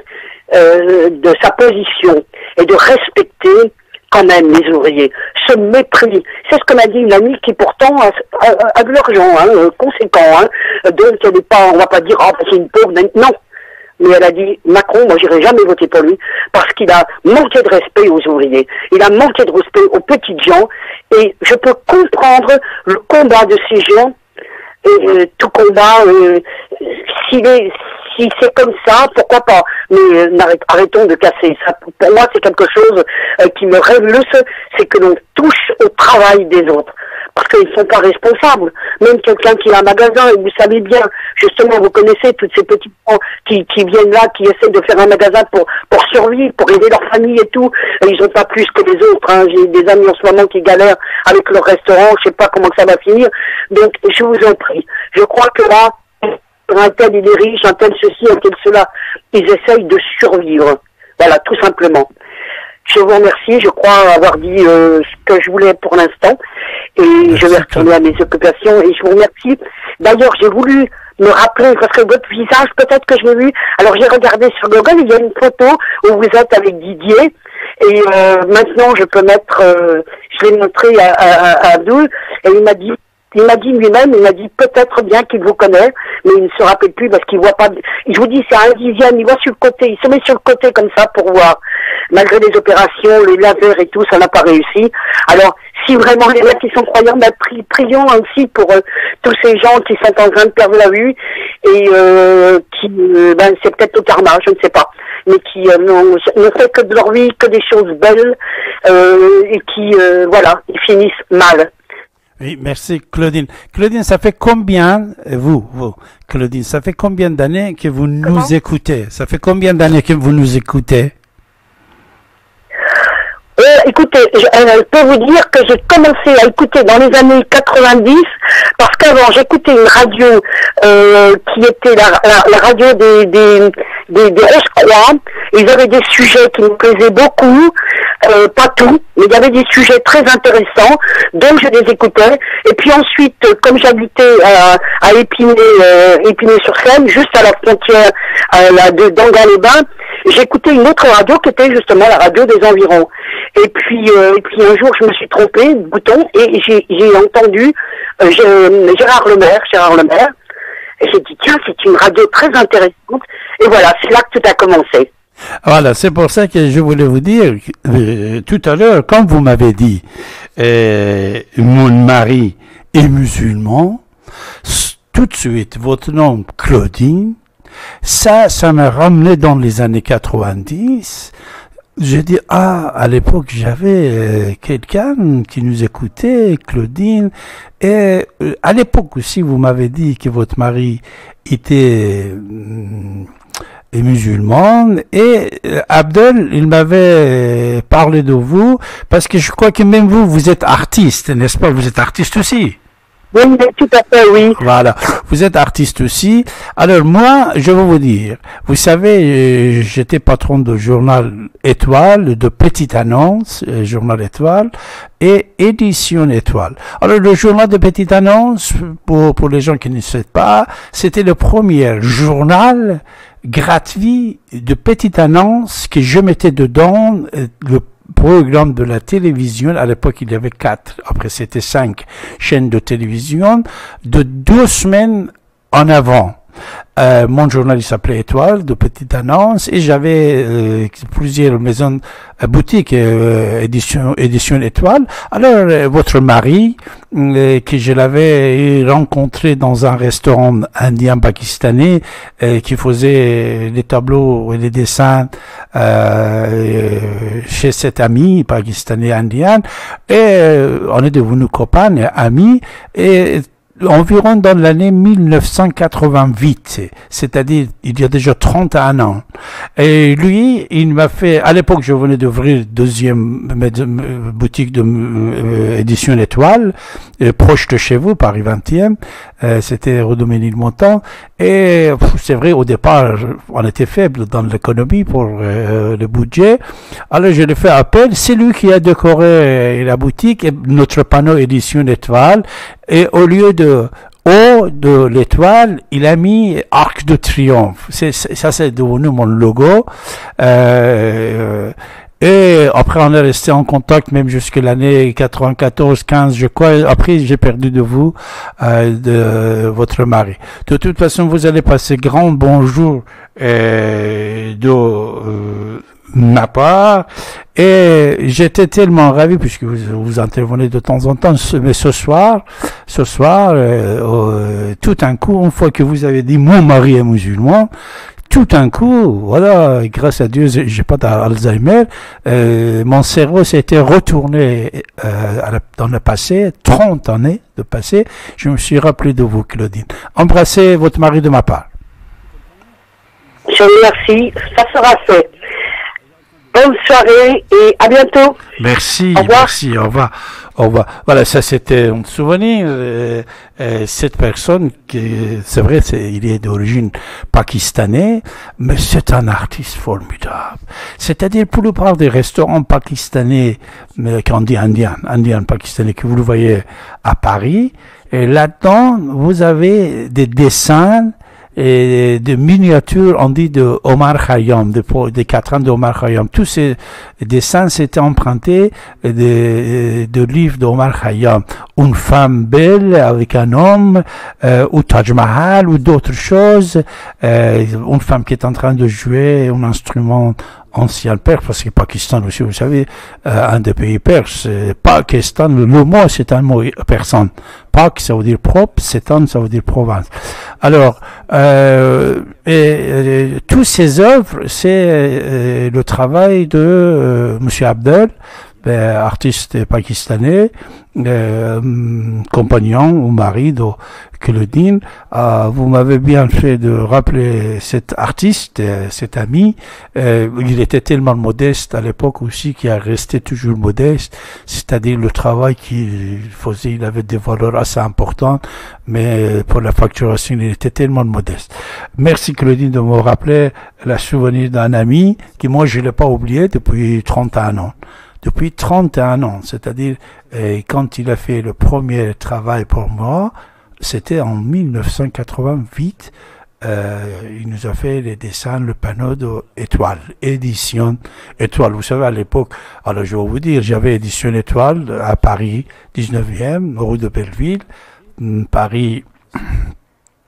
euh, de sa position et de respecter quand même les ouvriers. Ce mépris, c'est ce que m'a dit une amie qui pourtant a, a, a de l'argent, hein, conséquent, hein, donc elle n'est pas, on va pas dire, oh, c'est une pauvre, non. Mais elle a dit, Macron, moi j'irai jamais voter pour lui, parce qu'il a manqué de respect aux ouvriers, il a manqué de respect aux petites gens, et je peux comprendre le combat de ces gens, et euh, tout combat, euh, s'il est, si c'est comme ça, pourquoi pas, mais euh, arrêtons de casser ça. Pour moi, c'est quelque chose euh, qui me révulse, c'est que l'on touche au travail des autres. Parce qu'ils ne sont pas responsables. Même quelqu'un qui a un magasin, et vous savez bien, justement, vous connaissez tous ces petits gens qui, qui viennent là, qui essaient de faire un magasin pour, pour survivre, pour aider leur famille et tout. Et ils n'ont pas plus que les autres. Hein. J'ai des amis en ce moment qui galèrent avec leur restaurant, je sais pas comment ça va finir. Donc, je vous en prie. Je crois que là, un tel il est riche, un tel ceci, un tel cela. Ils essayent de survivre. Voilà, tout simplement. Je vous remercie, je crois avoir dit euh, ce que je voulais pour l'instant. Et merci, je vais retourner à mes occupations. Et je vous remercie. D'ailleurs, j'ai voulu me rappeler, parce que votre visage, peut-être que je l'ai vu. Alors, j'ai regardé sur Google, il y a une photo où vous êtes avec Didier. Et euh, maintenant, je peux mettre... Euh, je l'ai montré à, à, à Abdul. Et il m'a dit... Il m'a dit lui-même, il m'a dit peut-être bien qu'il vous connaît, mais il ne se rappelle plus parce qu'il voit pas. Je vous dis, c'est un dixième, il voit sur le côté, il se met sur le côté comme ça pour voir. Malgré les opérations, les lasers et tout, ça n'a pas réussi. Alors, si vraiment les gens qui sont croyants, ben, pri prions aussi pour euh, tous ces gens qui sont en train de perdre la vue et euh, qui, euh, ben, c'est peut-être le karma, je ne sais pas, mais qui euh, ne fait que de leur vie, que des choses belles euh, et qui, euh, voilà, ils finissent mal. Oui, merci Claudine. Claudine, ça fait combien, vous, vous, Claudine, ça fait combien d'années que vous Comment? nous écoutez? Ça fait combien d'années que vous nous écoutez? Euh, écoutez, je, euh, je peux vous dire que j'ai commencé à écouter dans les années quatre-vingt-dix, parce qu'avant j'écoutais une radio euh, qui était la, la, la radio des, des, des, des Rose-Croix. Ils avaient des sujets qui me plaisaient beaucoup, euh, pas tout, mais il y avait des sujets très intéressants, donc je les écoutais. Et puis ensuite, comme j'habitais à, à Épinay, euh, Épinay-sur-Seine, juste à la frontière euh, là, de d'Angan-les-Bains, j'écoutais une autre radio qui était justement la radio des environs. Et puis, euh, et puis un jour, je me suis trompée, bouton, et j'ai, j'ai entendu euh, j'ai, Gérard Lemaire, Gérard Lemaire, et j'ai dit, tiens, c'est une radio très intéressante, et voilà, c'est là que tout a commencé. Voilà, c'est pour ça que je voulais vous dire, euh, tout à l'heure, quand vous m'avez dit, euh, mon mari est musulman, tout de suite, votre nom, Claudine, ça, ça m'a ramené dans les années quatre-vingt-dix. J'ai dit, ah, à l'époque, j'avais euh, quelqu'un qui nous écoutait, Claudine, et euh, à l'époque aussi, vous m'avez dit que votre mari était euh, musulman, et euh, Abdel, il m'avait parlé de vous, parce que je crois que même vous, vous êtes artiste, n'est-ce pas? Vous êtes artiste aussi. Oui, tout à fait, oui. Voilà, vous êtes artiste aussi. Alors moi, je vais vous dire, vous savez, j'étais patron de journal Étoile, de Petite Annonce, journal Étoile, et Édition Étoile. Alors le journal de Petite Annonce, pour, pour les gens qui ne savent pas, c'était le premier journal gratuit de Petite Annonce que je mettais dedans, le programme de la télévision. À l'époque, il y avait quatre, après c'était cinq chaînes de télévision, de deux semaines en avant. Euh, mon journal, il s'appelait Étoile, de Petite Annonce, et j'avais euh, plusieurs maisons, euh, boutiques, euh, édition, édition Étoile. Alors, euh, votre mari, euh, que je l'avais rencontré dans un restaurant indien-pakistanais, euh, qui faisait les tableaux et les dessins euh, chez cet ami pakistanais-indien, et euh, on est devenus copains et amis, et environ dans l'année mille neuf cent quatre-vingt-huit, c'est-à-dire il y a déjà trente et un ans. Et lui, il m'a fait, à l'époque je venais d'ouvrir deuxième boutique de euh, édition Étoile, euh, proche de chez vous, Paris vingtième, euh, c'était rue de Ménilmontant, et c'est vrai, au départ, on était faible dans l'économie pour euh, le budget, alors je lui ai fait appel, c'est lui qui a décoré la boutique, et notre panneau édition Étoile, et au lieu de haut de l'étoile, il a mis Arc de Triomphe. C'est, ça, c'est devenu mon logo. Euh, et après, on est resté en contact même jusqu'à l'année quatre-vingt-quatorze quinze, je crois. Après, j'ai perdu de vous, euh, de votre mari. De toute façon, vous allez passer grand bonjour euh, de euh, ma part, et j'étais tellement ravi puisque vous, vous intervenez de temps en temps, mais ce soir, ce soir, euh, euh, tout un coup, une fois que vous avez dit mon mari est musulman, tout un coup, voilà, grâce à Dieu, j'ai pas d'Alzheimer, euh, mon cerveau s'était retourné euh, à la, dans le passé, trente années de passé, je me suis rappelé de vous, Claudine. Embrassez votre mari de ma part. Je vous remercie, ça sera fait. Bonne soirée et à bientôt. Merci, au revoir. merci, au revoir. Au revoir. Voilà, ça c'était un souvenir. Euh, euh, cette personne, qui, c'est vrai, c'est, il est d'origine pakistanaise, mais c'est un artiste formidable. C'est-à-dire, pour le part des restaurants pakistanais, mais qu'on dit indien, indien pakistanais, que vous le voyez à Paris, et là-dedans, vous avez des dessins et de miniatures, on dit de Omar Khayyam, des de quatrains d'Omar Khayyam. Tous ces dessins s'étaient empruntés de, de livres d'Omar Khayyam. Une femme belle avec un homme, euh, ou Taj Mahal, ou d'autres choses. Euh, une femme qui est en train de jouer un instrument ancien perse, parce que Pakistan aussi, vous savez, euh, un des pays perses, Pakistan, le mot c'est un mot persan. Pak, ça veut dire propre, Sétan, ça veut dire province. Alors, euh, et, et, tous ces œuvres, c'est euh, le travail de euh, Monsieur Abdel, euh, artiste pakistanais, euh, compagnon ou mari de Claudine. Euh, vous m'avez bien fait de rappeler cet artiste, euh, cet ami. Euh, il était tellement modeste à l'époque aussi qu'il a resté toujours modeste, c'est-à-dire le travail qu'il faisait, il avait des valeurs assez importantes, mais pour la facturation, il était tellement modeste. Merci Claudine de me rappeler le souvenir d'un ami qui, moi, je ne l'ai pas oublié depuis trente et un ans. Depuis trente et un ans, c'est-à-dire euh, quand il a fait le premier travail pour moi, c'était en mille neuf cent quatre-vingt-huit, euh, il nous a fait les dessins, le panneau de Étoile, édition Étoile. Vous savez, à l'époque, alors je vais vous dire, j'avais édition Étoile à Paris, dix-neuvième, rue de Belleville, Paris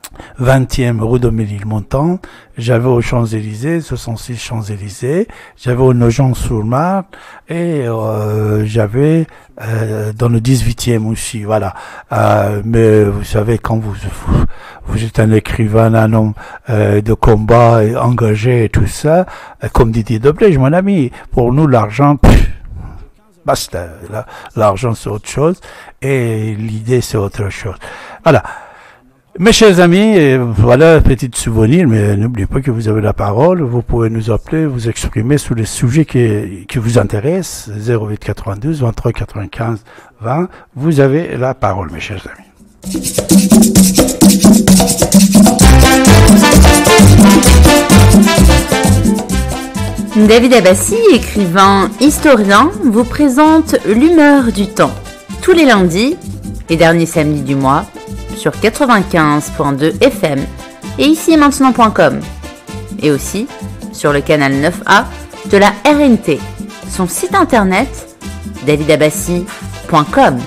vingtième rue de Ménilmontant, j'avais aux Champs-Élysées, soixante-six Champs-Élysées, j'avais au Nogent-sur-Marne et euh, j'avais euh, dans le dix-huitième aussi, voilà. Euh, mais vous savez, quand vous, vous, vous êtes un écrivain, un homme euh, de combat, et engagé et tout ça, euh, comme Didier Deplège, mon ami, pour nous l'argent, pff, basta, l'argent c'est autre chose et l'idée c'est autre chose. Voilà. Mes chers amis, voilà un petit souvenir, mais n'oubliez pas que vous avez la parole, vous pouvez nous appeler, vous exprimer sur les sujets qui, qui vous intéressent, zéro huit quatre-vingt-douze vingt-trois quatre-vingt-quinze vingt, vous avez la parole, mes chers amis. David Abbassi, écrivain historien, vous présente l'humeur du temps, tous les lundis et derniers samedis du mois, sur quatre-vingt-quinze virgule deux F M et ici et maintenant point com, et aussi sur le canal neuf A de la R N T, son site internet david abbassi point com.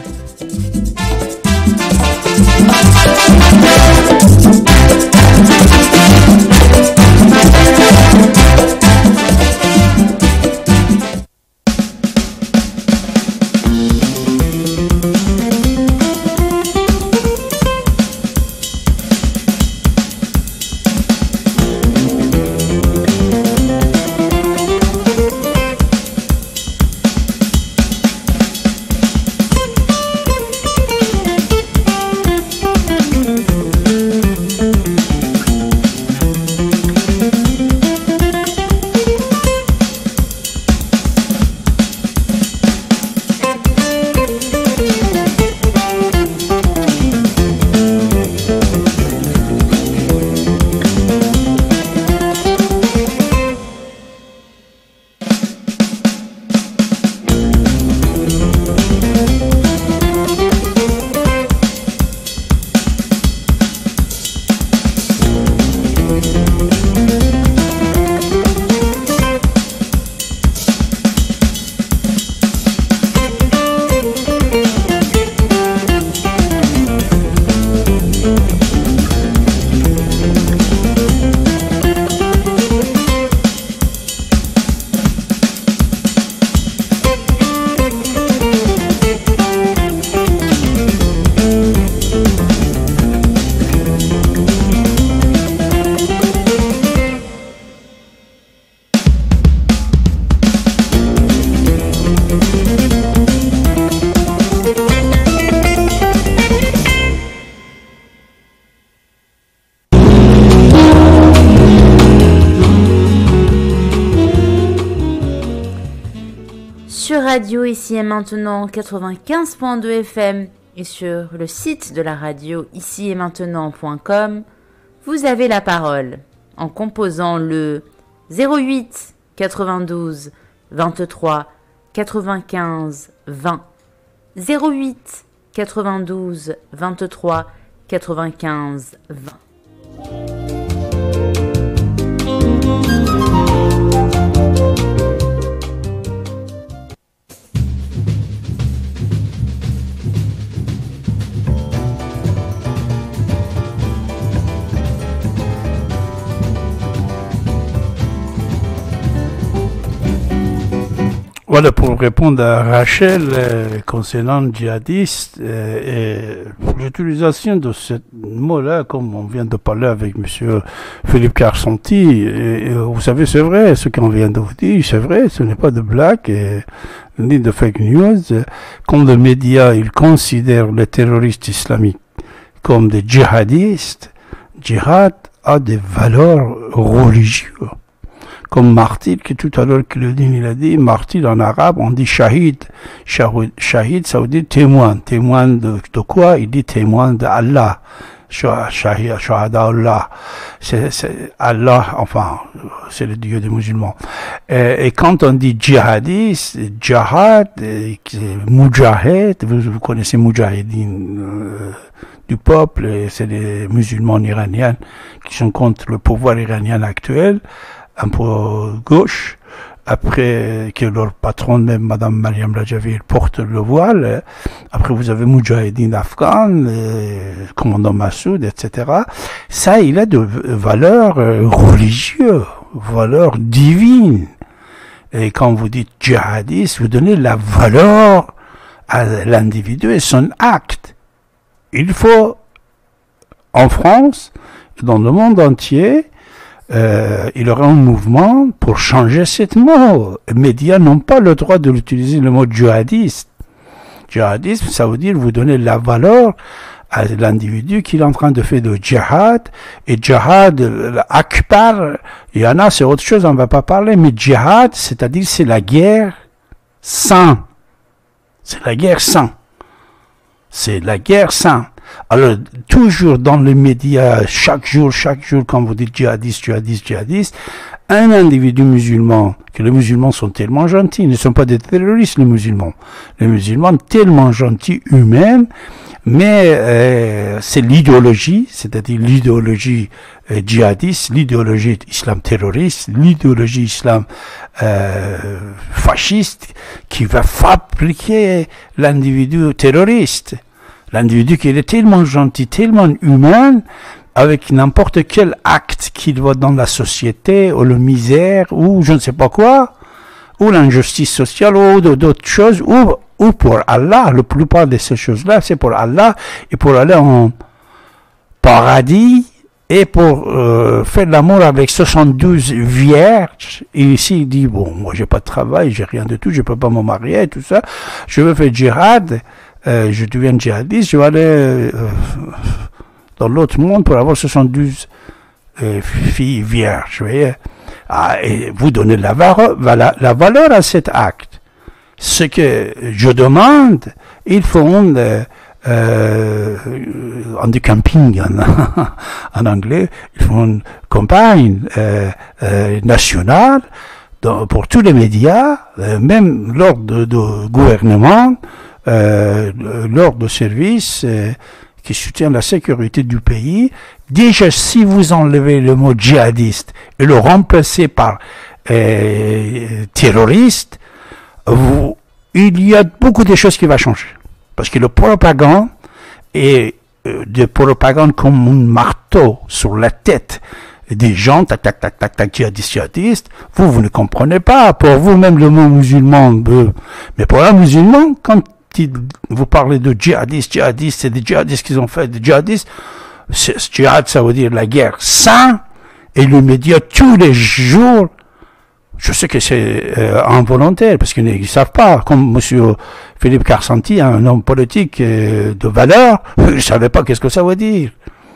Radio ici et maintenant quatre-vingt-quinze virgule deux F M et sur le site de la radio ici et maintenant point com, vous avez la parole en composant le zéro huit quatre-vingt-douze vingt-trois quatre-vingt-quinze vingt, zéro huit quatre-vingt-douze vingt-trois quatre-vingt-quinze vingt. Voilà, pour répondre à Rachel euh, concernant le djihadiste euh, et l'utilisation de ce mot-là, comme on vient de parler avec monsieur Philippe Carsanti, et, et, vous savez, c'est vrai, ce qu'on vient de vous dire, c'est vrai, ce n'est pas de blague et, ni de fake news. Comme le média, il considère les terroristes islamiques comme des djihadistes, djihad a des valeurs religieuses. Comme martyr, que tout à l'heure Claudine il a dit, martyr en arabe, on dit shahid. Shahid, ça veut dire témoin. Témoin de, de quoi? Il dit témoin d'Allah. Shahid, shahada Allah. C'est, c'est Allah, enfin, c'est le Dieu des musulmans. Et, et quand on dit djihadiste, djihad, mujahid, vous, vous connaissez mujahidin euh, du peuple, c'est les musulmans iraniens qui sont contre le pouvoir iranien actuel, un peu gauche, après que leur patronne, même Madame Mariam Rajavi, porte le voile. Après, vous avez Moudjahidine Afghan, le commandant Massoud, et cetera. Ça, il a de valeurs religieuses, valeurs divines. Et quand vous dites djihadiste, vous donnez la valeur à l'individu et son acte. Il faut, en France, dans le monde entier, euh, il y aura un mouvement pour changer ce mot. Les médias n'ont pas le droit de l'utiliser, le mot djihadiste. Djihadisme, ça veut dire vous donner la valeur à l'individu qui est en train de faire de djihad. Et djihad, akbar, il y en a, c'est autre chose, on ne va pas parler, mais djihad, c'est-à-dire c'est la guerre sainte. C'est la guerre sainte. C'est la guerre sainte. Alors, toujours dans les médias, chaque jour, chaque jour, quand vous dites djihadiste, djihadiste, djihadiste, un individu musulman, que les musulmans sont tellement gentils, ils ne sont pas des terroristes, les musulmans. Les musulmans, tellement gentils, humains, mais euh, c'est l'idéologie, c'est-à-dire l'idéologie euh, djihadiste, l'idéologie islam terroriste, l'idéologie islam euh, fasciste, qui va fabriquer l'individu terroriste. L'individu qui est tellement gentil, tellement humain, avec n'importe quel acte qu'il voit dans la société, ou la misère, ou je ne sais pas quoi, ou l'injustice sociale, ou d'autres choses, ou, ou pour Allah, la plupart de ces choses-là, c'est pour Allah, et pour aller en paradis, et pour euh, faire l'amour avec soixante-douze vierges. Et ici, il dit, bon, moi j'ai pas de travail, j'ai rien de tout, je peux pas me marier, et tout ça, je veux faire djihad, euh, je deviens djihadiste, je vais aller euh, dans l'autre monde pour avoir soixante-douze euh, filles vierges, vous voyez. Ah, et vous donnez la, la, la valeur à cet acte. Ce que je demande, ils font euh, euh, en du camping en, en anglais, ils font une campagne euh, euh, nationale dans, pour tous les médias, euh, même lors de, de gouvernement, euh, lors de services euh, qui soutiennent la sécurité du pays. Déjà, si vous enlevez le mot djihadiste et le remplacez par euh, terroriste, vous, il y a beaucoup de choses qui vont changer. Parce que le propagande est euh, de propagande comme un marteau sur la tête des gens, tac, tac, tac, tac, tac, djihadiste, djihadiste. Vous, vous ne comprenez pas. Pour vous, même le mot musulman, euh, mais pour un musulman, quand il, vous parlez de djihadiste, djihadiste, c'est des djihadistes qu'ils ont fait, des djihadistes. Djihad, ça veut dire la guerre sainte, et le média tous les jours, je sais que c'est euh, involontaire, parce qu'ils ne savent pas, comme M. Philippe Karsanti, un homme politique euh, de valeur, il ne savait pas qu'est-ce que ça veut dire.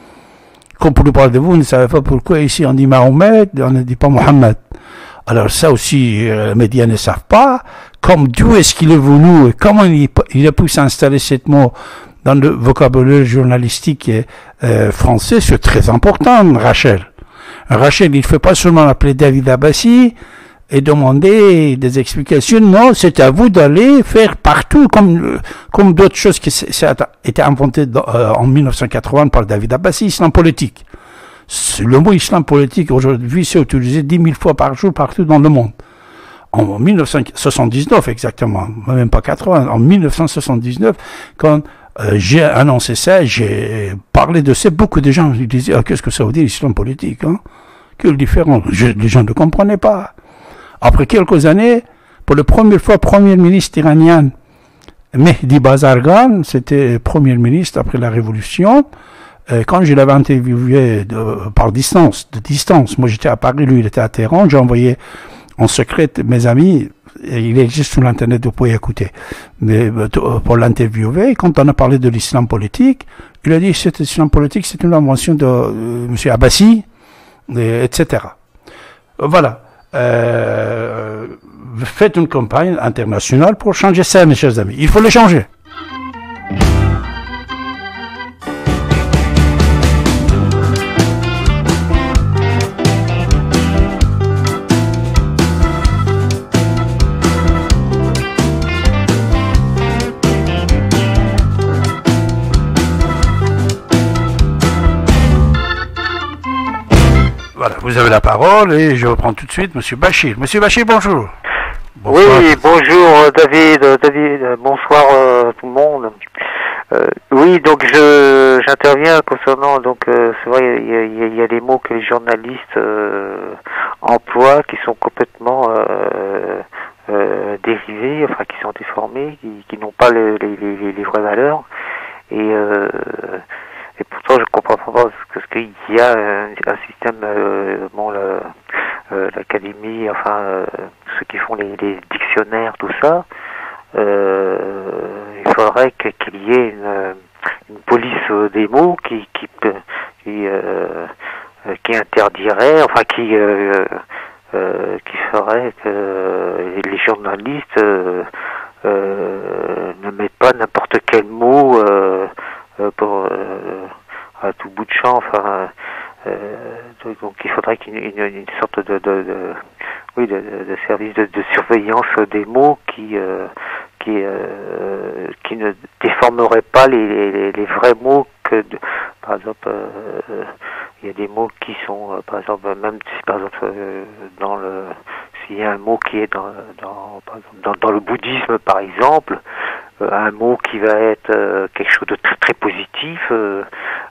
Comme pour la plupart de vous, vous ne savez pas pourquoi ici on dit Mahomet, on ne dit pas Mohammed. Alors ça aussi, euh, les médias ne savent pas, comme d'où est-ce qu'il est venu, et comment il, il a pu s'installer ce mot dans le vocabulaire journalistique euh, français, c'est très important, Rachel. Rachel, il ne fait pas seulement appeler David Abbassi et demander des explications, non, c'est à vous d'aller faire partout, comme, comme d'autres choses qui ont été inventées dans, euh, en mille neuf cent quatre-vingts par David Abbassi, islam politique. Le mot islam politique, aujourd'hui, c'est utilisé dix mille fois par jour partout dans le monde. En mille neuf cent soixante-dix-neuf, exactement, même pas quatre-vingts, en mille neuf cent soixante-dix-neuf, quand Euh, j'ai annoncé ça, j'ai parlé de ça, beaucoup de gens ils disaient ah, qu'est-ce que ça veut dire islam politique, hein? Quelle différence, je, les gens ne comprenaient pas. Après quelques années, pour la première fois, premier ministre iranien Mehdi Bazargan, c'était premier ministre après la révolution, euh, quand je l'avais interviewé de, par distance, de distance, moi j'étais à Paris, lui il était à Téhéran, j'ai envoyé en secret mes amis. Il existe sur l'internet, vous pouvez écouter. Mais pour l'interviewer, quand on a parlé de l'islam politique, il a dit que cet islam politique, c'est une invention de euh, M. Abbassi, et, etc. Voilà. Euh, faites une campagne internationale pour changer ça, mes chers amis. Il faut le changer. Voilà, vous avez la parole et je reprends tout de suite M. Bachir. Monsieur Bachir, bonjour. Bonsoir. Oui, bonjour David, David, bonsoir euh, tout le monde. Euh, oui, donc je j'interviens concernant, donc euh, c'est vrai, il y a, il y a des mots que les journalistes euh, emploient qui sont complètement euh, euh, dérivés, enfin qui sont déformés, qui, qui n'ont pas les, les, les, les vraies valeurs. Et, euh, et pourtant je comprends pas parce qu'il y a un, un système, euh, bon, le, euh, l'académie, enfin euh, ceux qui font les, les dictionnaires, tout ça. Euh, il faudrait que, qu'il y ait une, une police des mots qui qui qui, euh, qui interdirait, enfin qui euh, euh, qui ferait que les journalistes euh, euh, ne mettent pas n'importe quel mot euh, pour euh, à tout bout de champ. Enfin, euh, donc il faudrait qu'il y ait une, une sorte de, de, de oui de, de service de, de surveillance des mots qui euh, qui euh, qui ne déformerait pas les, les, les vrais mots que de, par exemple euh, il y a des mots qui sont euh, par exemple même si par exemple euh, dans le s'il y a un mot qui est dans dans par exemple, dans, dans le bouddhisme par exemple euh, un mot qui va être euh, quelque chose de très très positif euh,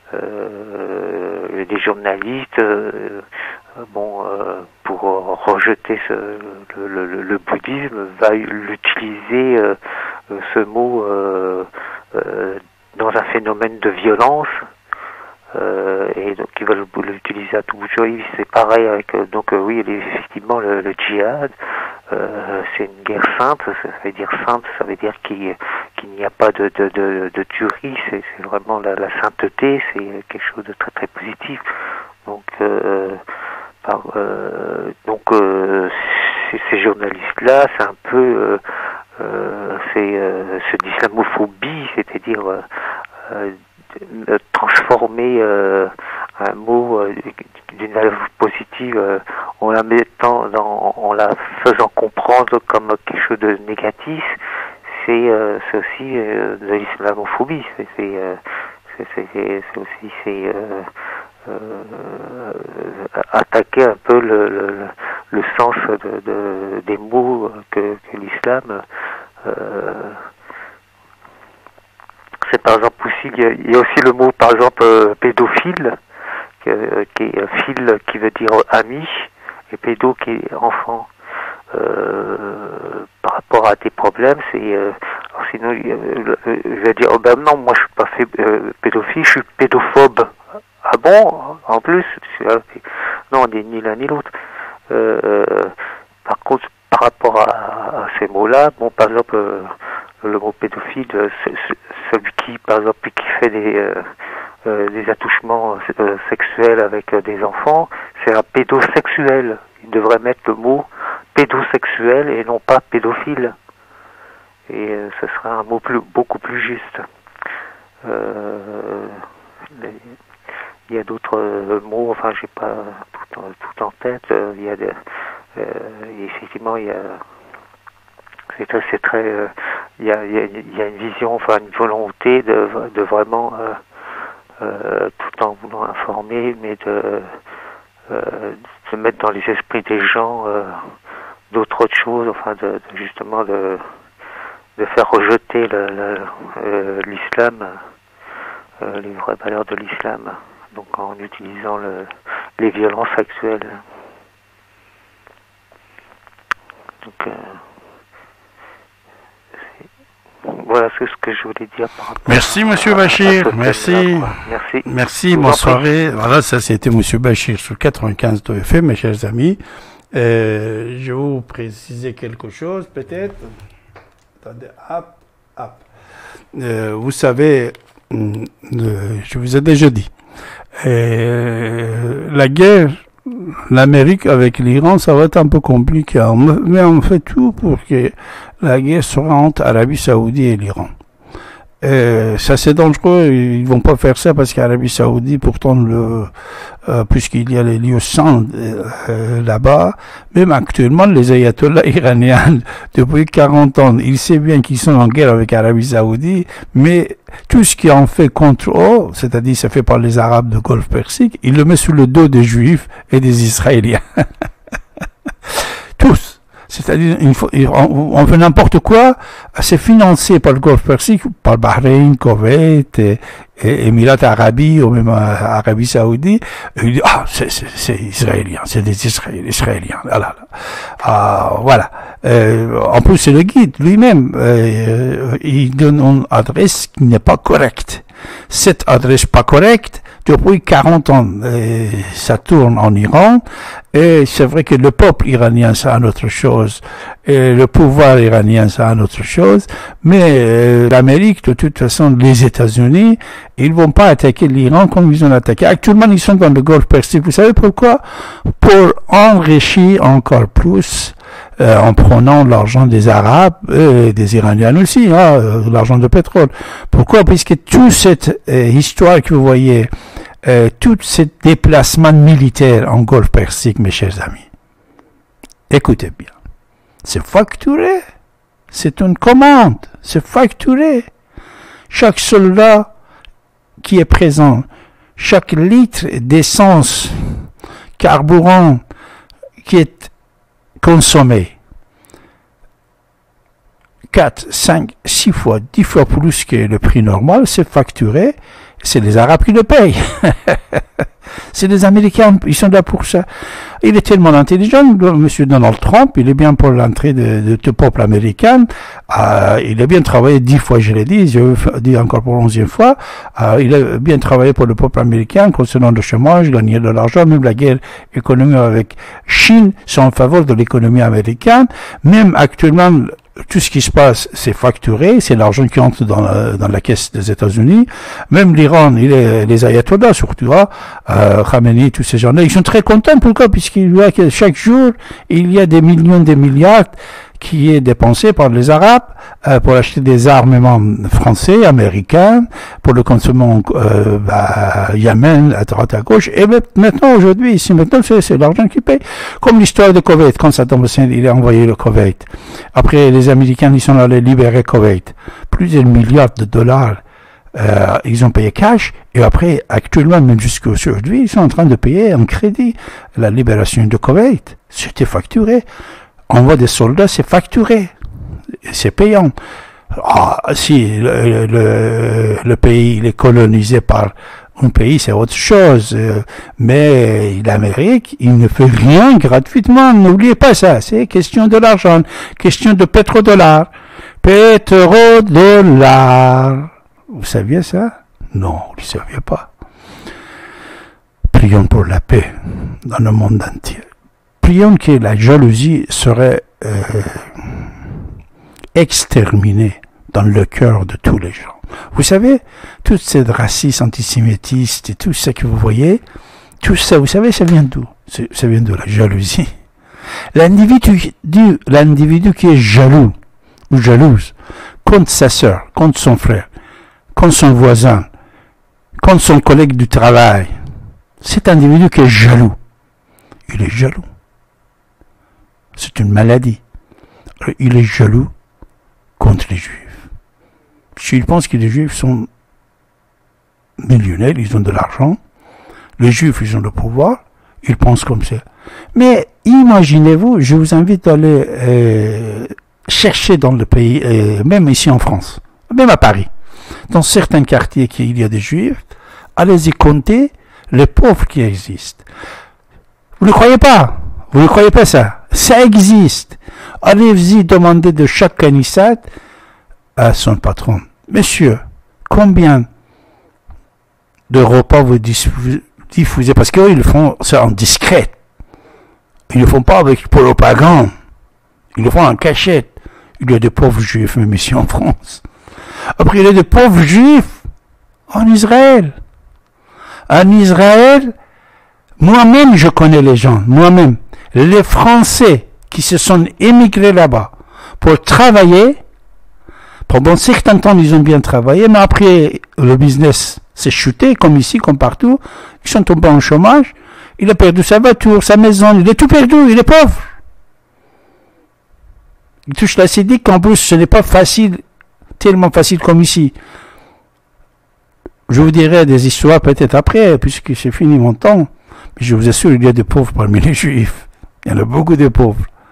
euh, des journalistes euh, bon euh, pour rejeter ce, le, le, le bouddhisme va l'utiliser euh, ce mot euh, euh, dans un phénomène de violence euh, et donc ils veulent l'utiliser à tout bout de champ. C'est pareil avec euh, donc euh, oui effectivement le, le djihad euh, c'est une guerre sainte, ça veut dire sainte, ça veut dire qu'il qu'il n'y a pas de de, de, de tuerie, c'est, c'est vraiment la, la sainteté, c'est quelque chose de très très positif. Donc euh, par, euh, donc euh, ces, ces journalistes là c'est un peu euh, euh, c'est euh, c'est d'islamophobie, c'est-à-dire euh, euh, transformer euh, un mot euh, d'une valeur positive euh, en la mettant dans, en la faisant comprendre comme quelque chose de négatif, c'est euh, c'est aussi euh, de l'islamophobie, c'est c'est, euh, c'est, c'est, c'est aussi c'est euh, Euh, attaquer un peu le, le, le sens de, de, des mots que, que l'islam euh, c'est par exemple aussi il y, a, il y a aussi le mot par exemple euh, pédophile que, qui est fil qui veut dire ami et pédo qui est enfant euh, par rapport à des problèmes c'est euh, alors sinon euh, je vais dire oh ben non moi je suis pas fait, euh, pédophile, je suis pédophobe. Ah bon, en plus, non, ni l'un ni l'autre. Euh, par contre, par rapport à, à ces mots-là, bon, par exemple, euh, le mot pédophile, c'est, c'est celui qui, par exemple, qui fait des, euh, euh, des attouchements euh, sexuels avec euh, des enfants, c'est un pédosexuel. Il devrait mettre le mot pédosexuel et non pas pédophile. Et euh, ce serait un mot plus, beaucoup plus juste. Euh, les, Il y a d'autres euh, mots, enfin j'ai pas tout en, tout en tête. Euh, il y a de, euh, effectivement il y a c'est très, c'est très euh, il y a il y a, il y a une vision, enfin une volonté de, de vraiment euh, euh, tout en voulant informer, mais de, euh, de mettre dans les esprits des gens euh, d'autres choses, enfin de, de justement de de faire rejeter le, le, euh, l'islam, euh, les vraies valeurs de l'islam. Donc en utilisant le, les violences sexuelles. Donc euh, voilà c'est ce que je voulais dire par rapport. Merci Monsieur Bachir, merci. Merci. Merci, bonne soirée. Voilà, ça c'était Monsieur Bachir sur quatre-vingt-quinze de F M, mes chers amis. Euh, je vais vous préciser quelque chose peut-être. Attendez, hop, hop. Euh, vous savez, euh, je vous ai déjà dit. Et la guerre, l'Amérique avec l'Iran, ça va être un peu compliqué. Mais on fait tout pour que la guerre soit entre Arabie Saoudite et l'Iran. Et ça c'est dangereux, ils vont pas faire ça parce qu'Arabie Saoudite, pourtant, le, euh, puisqu'il y a les lieux saints euh, là-bas, même actuellement, les ayatollahs iraniens, depuis quarante ans, ils savent bien qu'ils sont en guerre avec Arabie Saoudite, mais tout ce qui en fait contre eux, c'est-à-dire c'est fait par les Arabes de Golfe Persique, ils le mettent sur le dos des Juifs et des Israéliens. Tous. C'est-à-dire, il faut, on, on fait n'importe quoi, c'est financé par le Golfe Persique, par Bahreïn, Koweït, et, et Émirats arabes, ou même Arabie Saoudite. Et il dit, ah, c'est israélien, c'est des Israéliens. Israéliens. Ah là là. Ah, voilà. Euh, en plus, c'est le guide lui-même. Euh, il donne une adresse qui n'est pas correcte. Cette adresse pas correcte, depuis quarante ans, euh, ça tourne en Iran, et c'est vrai que le peuple iranien, c'est une autre chose, et le pouvoir iranien, c'est une autre chose, mais euh, l'Amérique, de toute façon, les États-Unis, ils vont pas attaquer l'Iran comme ils ont attaqué. Actuellement, ils sont dans le Golfe Persique. Vous savez pourquoi? Pour enrichir encore plus, Euh, en prenant l'argent des Arabes et des Iraniens aussi, hein, l'argent de pétrole. Pourquoi? Puisque toute cette euh, histoire que vous voyez, euh, tout ce déplacement militaire en Golfe Persique, mes chers amis, écoutez bien, c'est facturé, c'est une commande, c'est facturé. Chaque soldat qui est présent, chaque litre d'essence, carburant qui est consommé quatre, cinq, six fois, dix fois plus que le prix normal, c'est facturé, c'est les Arabes qui le payent. C'est les Américains, ils sont là pour ça. Il est tellement intelligent, M. Donald Trump, il est bien pour l'entrée de, de tout peuple américain, euh, il a bien travaillé dix fois, je l'ai dit, je le dis encore pour l'onzième fois, euh, il a bien travaillé pour le peuple américain concernant le chômage, gagner de l'argent, même la guerre économique avec Chine, sont en faveur de l'économie américaine, même actuellement, tout ce qui se passe, c'est facturé, c'est l'argent qui entre dans la, dans la caisse des États-Unis. Même l'Iran, il est, les ayatollahs surtout, hein, euh, Khamenei, tous ces gens-là, ils sont très contents. Pourquoi? Puisqu'il y a que chaque jour, il y a des millions, des milliards qui est dépensé par les Arabes euh, pour acheter des armements français, américains, pour le consommation euh, bah, Yémen, à droite à gauche. Et maintenant, aujourd'hui, ici, maintenant, c'est l'argent qui paye. Comme l'histoire de Koweït, quand Saddam Hussein, il a envoyé le Koweït. Après, les Américains, ils sont allés libérer Koweït. Plusieurs milliards de dollars, euh, ils ont payé cash. Et après, actuellement, même jusqu'à aujourd'hui, ils sont en train de payer en crédit la libération de Koweït. C'était facturé. Envoi des soldats, c'est facturé, c'est payant. Ah, si le, le, le pays il est colonisé par un pays, c'est autre chose. Mais l'Amérique, il ne fait rien gratuitement. N'oubliez pas ça. C'est question de l'argent, question de pétrodollars. Pétrodollars. Vous saviez ça? Non, vous ne le saviez pas. Prions pour la paix dans le monde entier. Prions que la jalousie serait euh, exterminée dans le cœur de tous les gens. Vous savez, toute cette racisme antisémitiste et tout ça que vous voyez, tout ça, vous savez, ça vient d'où? Ça vient de la jalousie. L'individu, l'individu qui est jaloux ou jalouse contre sa sœur, contre son frère, contre son voisin, contre son collègue du travail, cet individu qui est jaloux, il est jaloux. C'est une maladie. Il est jaloux contre les Juifs. S'il pense que les Juifs sont millionnaires, ils ont de l'argent, les Juifs, ils ont le pouvoir, ils pensent comme ça. Mais imaginez-vous, je vous invite à aller euh, chercher dans le pays, euh, même ici en France, même à Paris, dans certains quartiers qu'il y a des Juifs, allez-y compter les pauvres qui existent. Vous ne croyez pas? Vous ne croyez pas ça? Ça existe. Allez-y demander de chaque canissade à son patron. Monsieur, combien de repas vous diffusez? Parce qu'eux, ils le font ça en discret. Ils ne le font pas avec propagande. Ils le font en cachette. Il y a des pauvres juifs, même ici en France. Après, il y a des pauvres juifs en Israël. En Israël, moi-même, je connais les gens. Moi-même. Les Français qui se sont émigrés là-bas pour travailler, pendant un certain temps, ils ont bien travaillé, mais après, le business s'est chuté, comme ici, comme partout. Ils sont tombés en chômage. Il a perdu sa voiture, sa maison, il est tout perdu, il est pauvre. Il touche la sédique, en plus, ce n'est pas facile, tellement facile comme ici. Je vous dirai des histoires peut-être après, puisque c'est fini mon temps. Mais je vous assure, il y a des pauvres parmi les Juifs. Il y en a beaucoup de pauvres.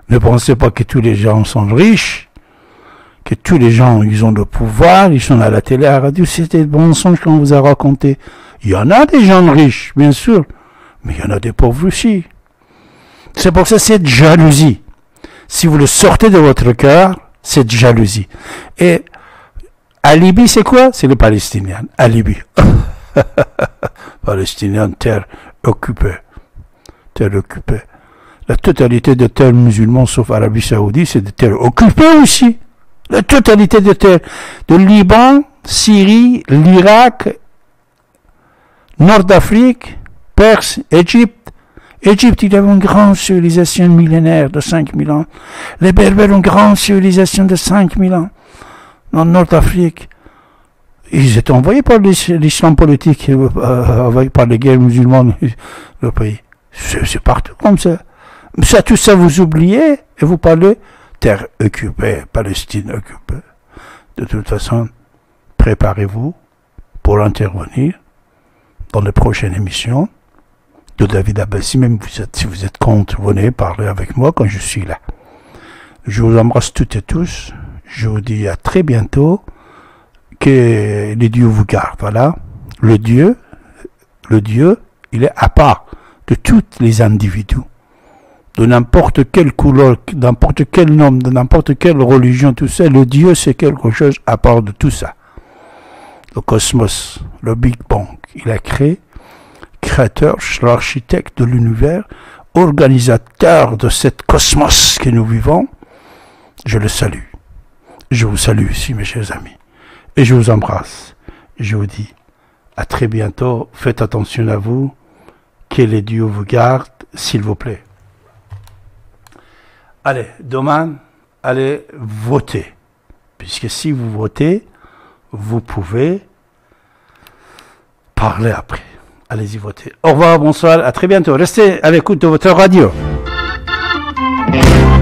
Ne pensez pas que tous les gens sont riches, que tous les gens, ils ont le pouvoir, ils sont à la télé, à la radio. C'était des mensonges qu'on vous a raconté. Il y en a des gens riches, bien sûr, mais il y en a des pauvres aussi. C'est pour ça cette jalousie. Si vous le sortez de votre cœur, cette jalousie. Et à Libye, c'est quoi? C'est les Palestiniens. À Libye. Palestiniens, terre occupée. Terre occupée. La totalité des terres musulmanes, sauf Arabie Saoudite, c'est des terres occupées aussi. La totalité des terres. De Liban, Syrie, l'Irak, Nord d'Afrique, Perse, Égypte. Égypte, il y avait une grande civilisation millénaire de cinq mille ans. Les Berbères, une grande civilisation de cinq mille ans. En Nord d'Afrique. Ils étaient envoyés par l'islam politique, euh, par les guerres musulmanes, le pays. C'est partout comme ça. Ça, tout ça, vous oubliez et vous parlez terre occupée, Palestine occupée. De toute façon, préparez-vous pour intervenir dans les prochaines émissions de David Abbassi. Même vous êtes, si vous êtes contre, venez parler avec moi quand je suis là. Je vous embrasse toutes et tous. Je vous dis à très bientôt. Que les dieux vous gardent. Voilà. Le Dieu, le Dieu, il est à part de tous les individus. De n'importe quelle couleur, n'importe quel nom, de n'importe quelle religion, tout ça. Le Dieu, c'est quelque chose à part de tout ça. Le cosmos, le Big Bang, il a créé, créateur, l'architecte de l'univers, organisateur de cette cosmos que nous vivons. Je le salue. Je vous salue ici, mes chers amis. Et je vous embrasse. Je vous dis à très bientôt. Faites attention à vous. Que les dieux vous gardent, s'il vous plaît. Allez, demain, allez voter. Puisque si vous votez, vous pouvez parler après. Allez-y voter. Au revoir, bonsoir, à très bientôt. Restez à l'écoute de votre radio.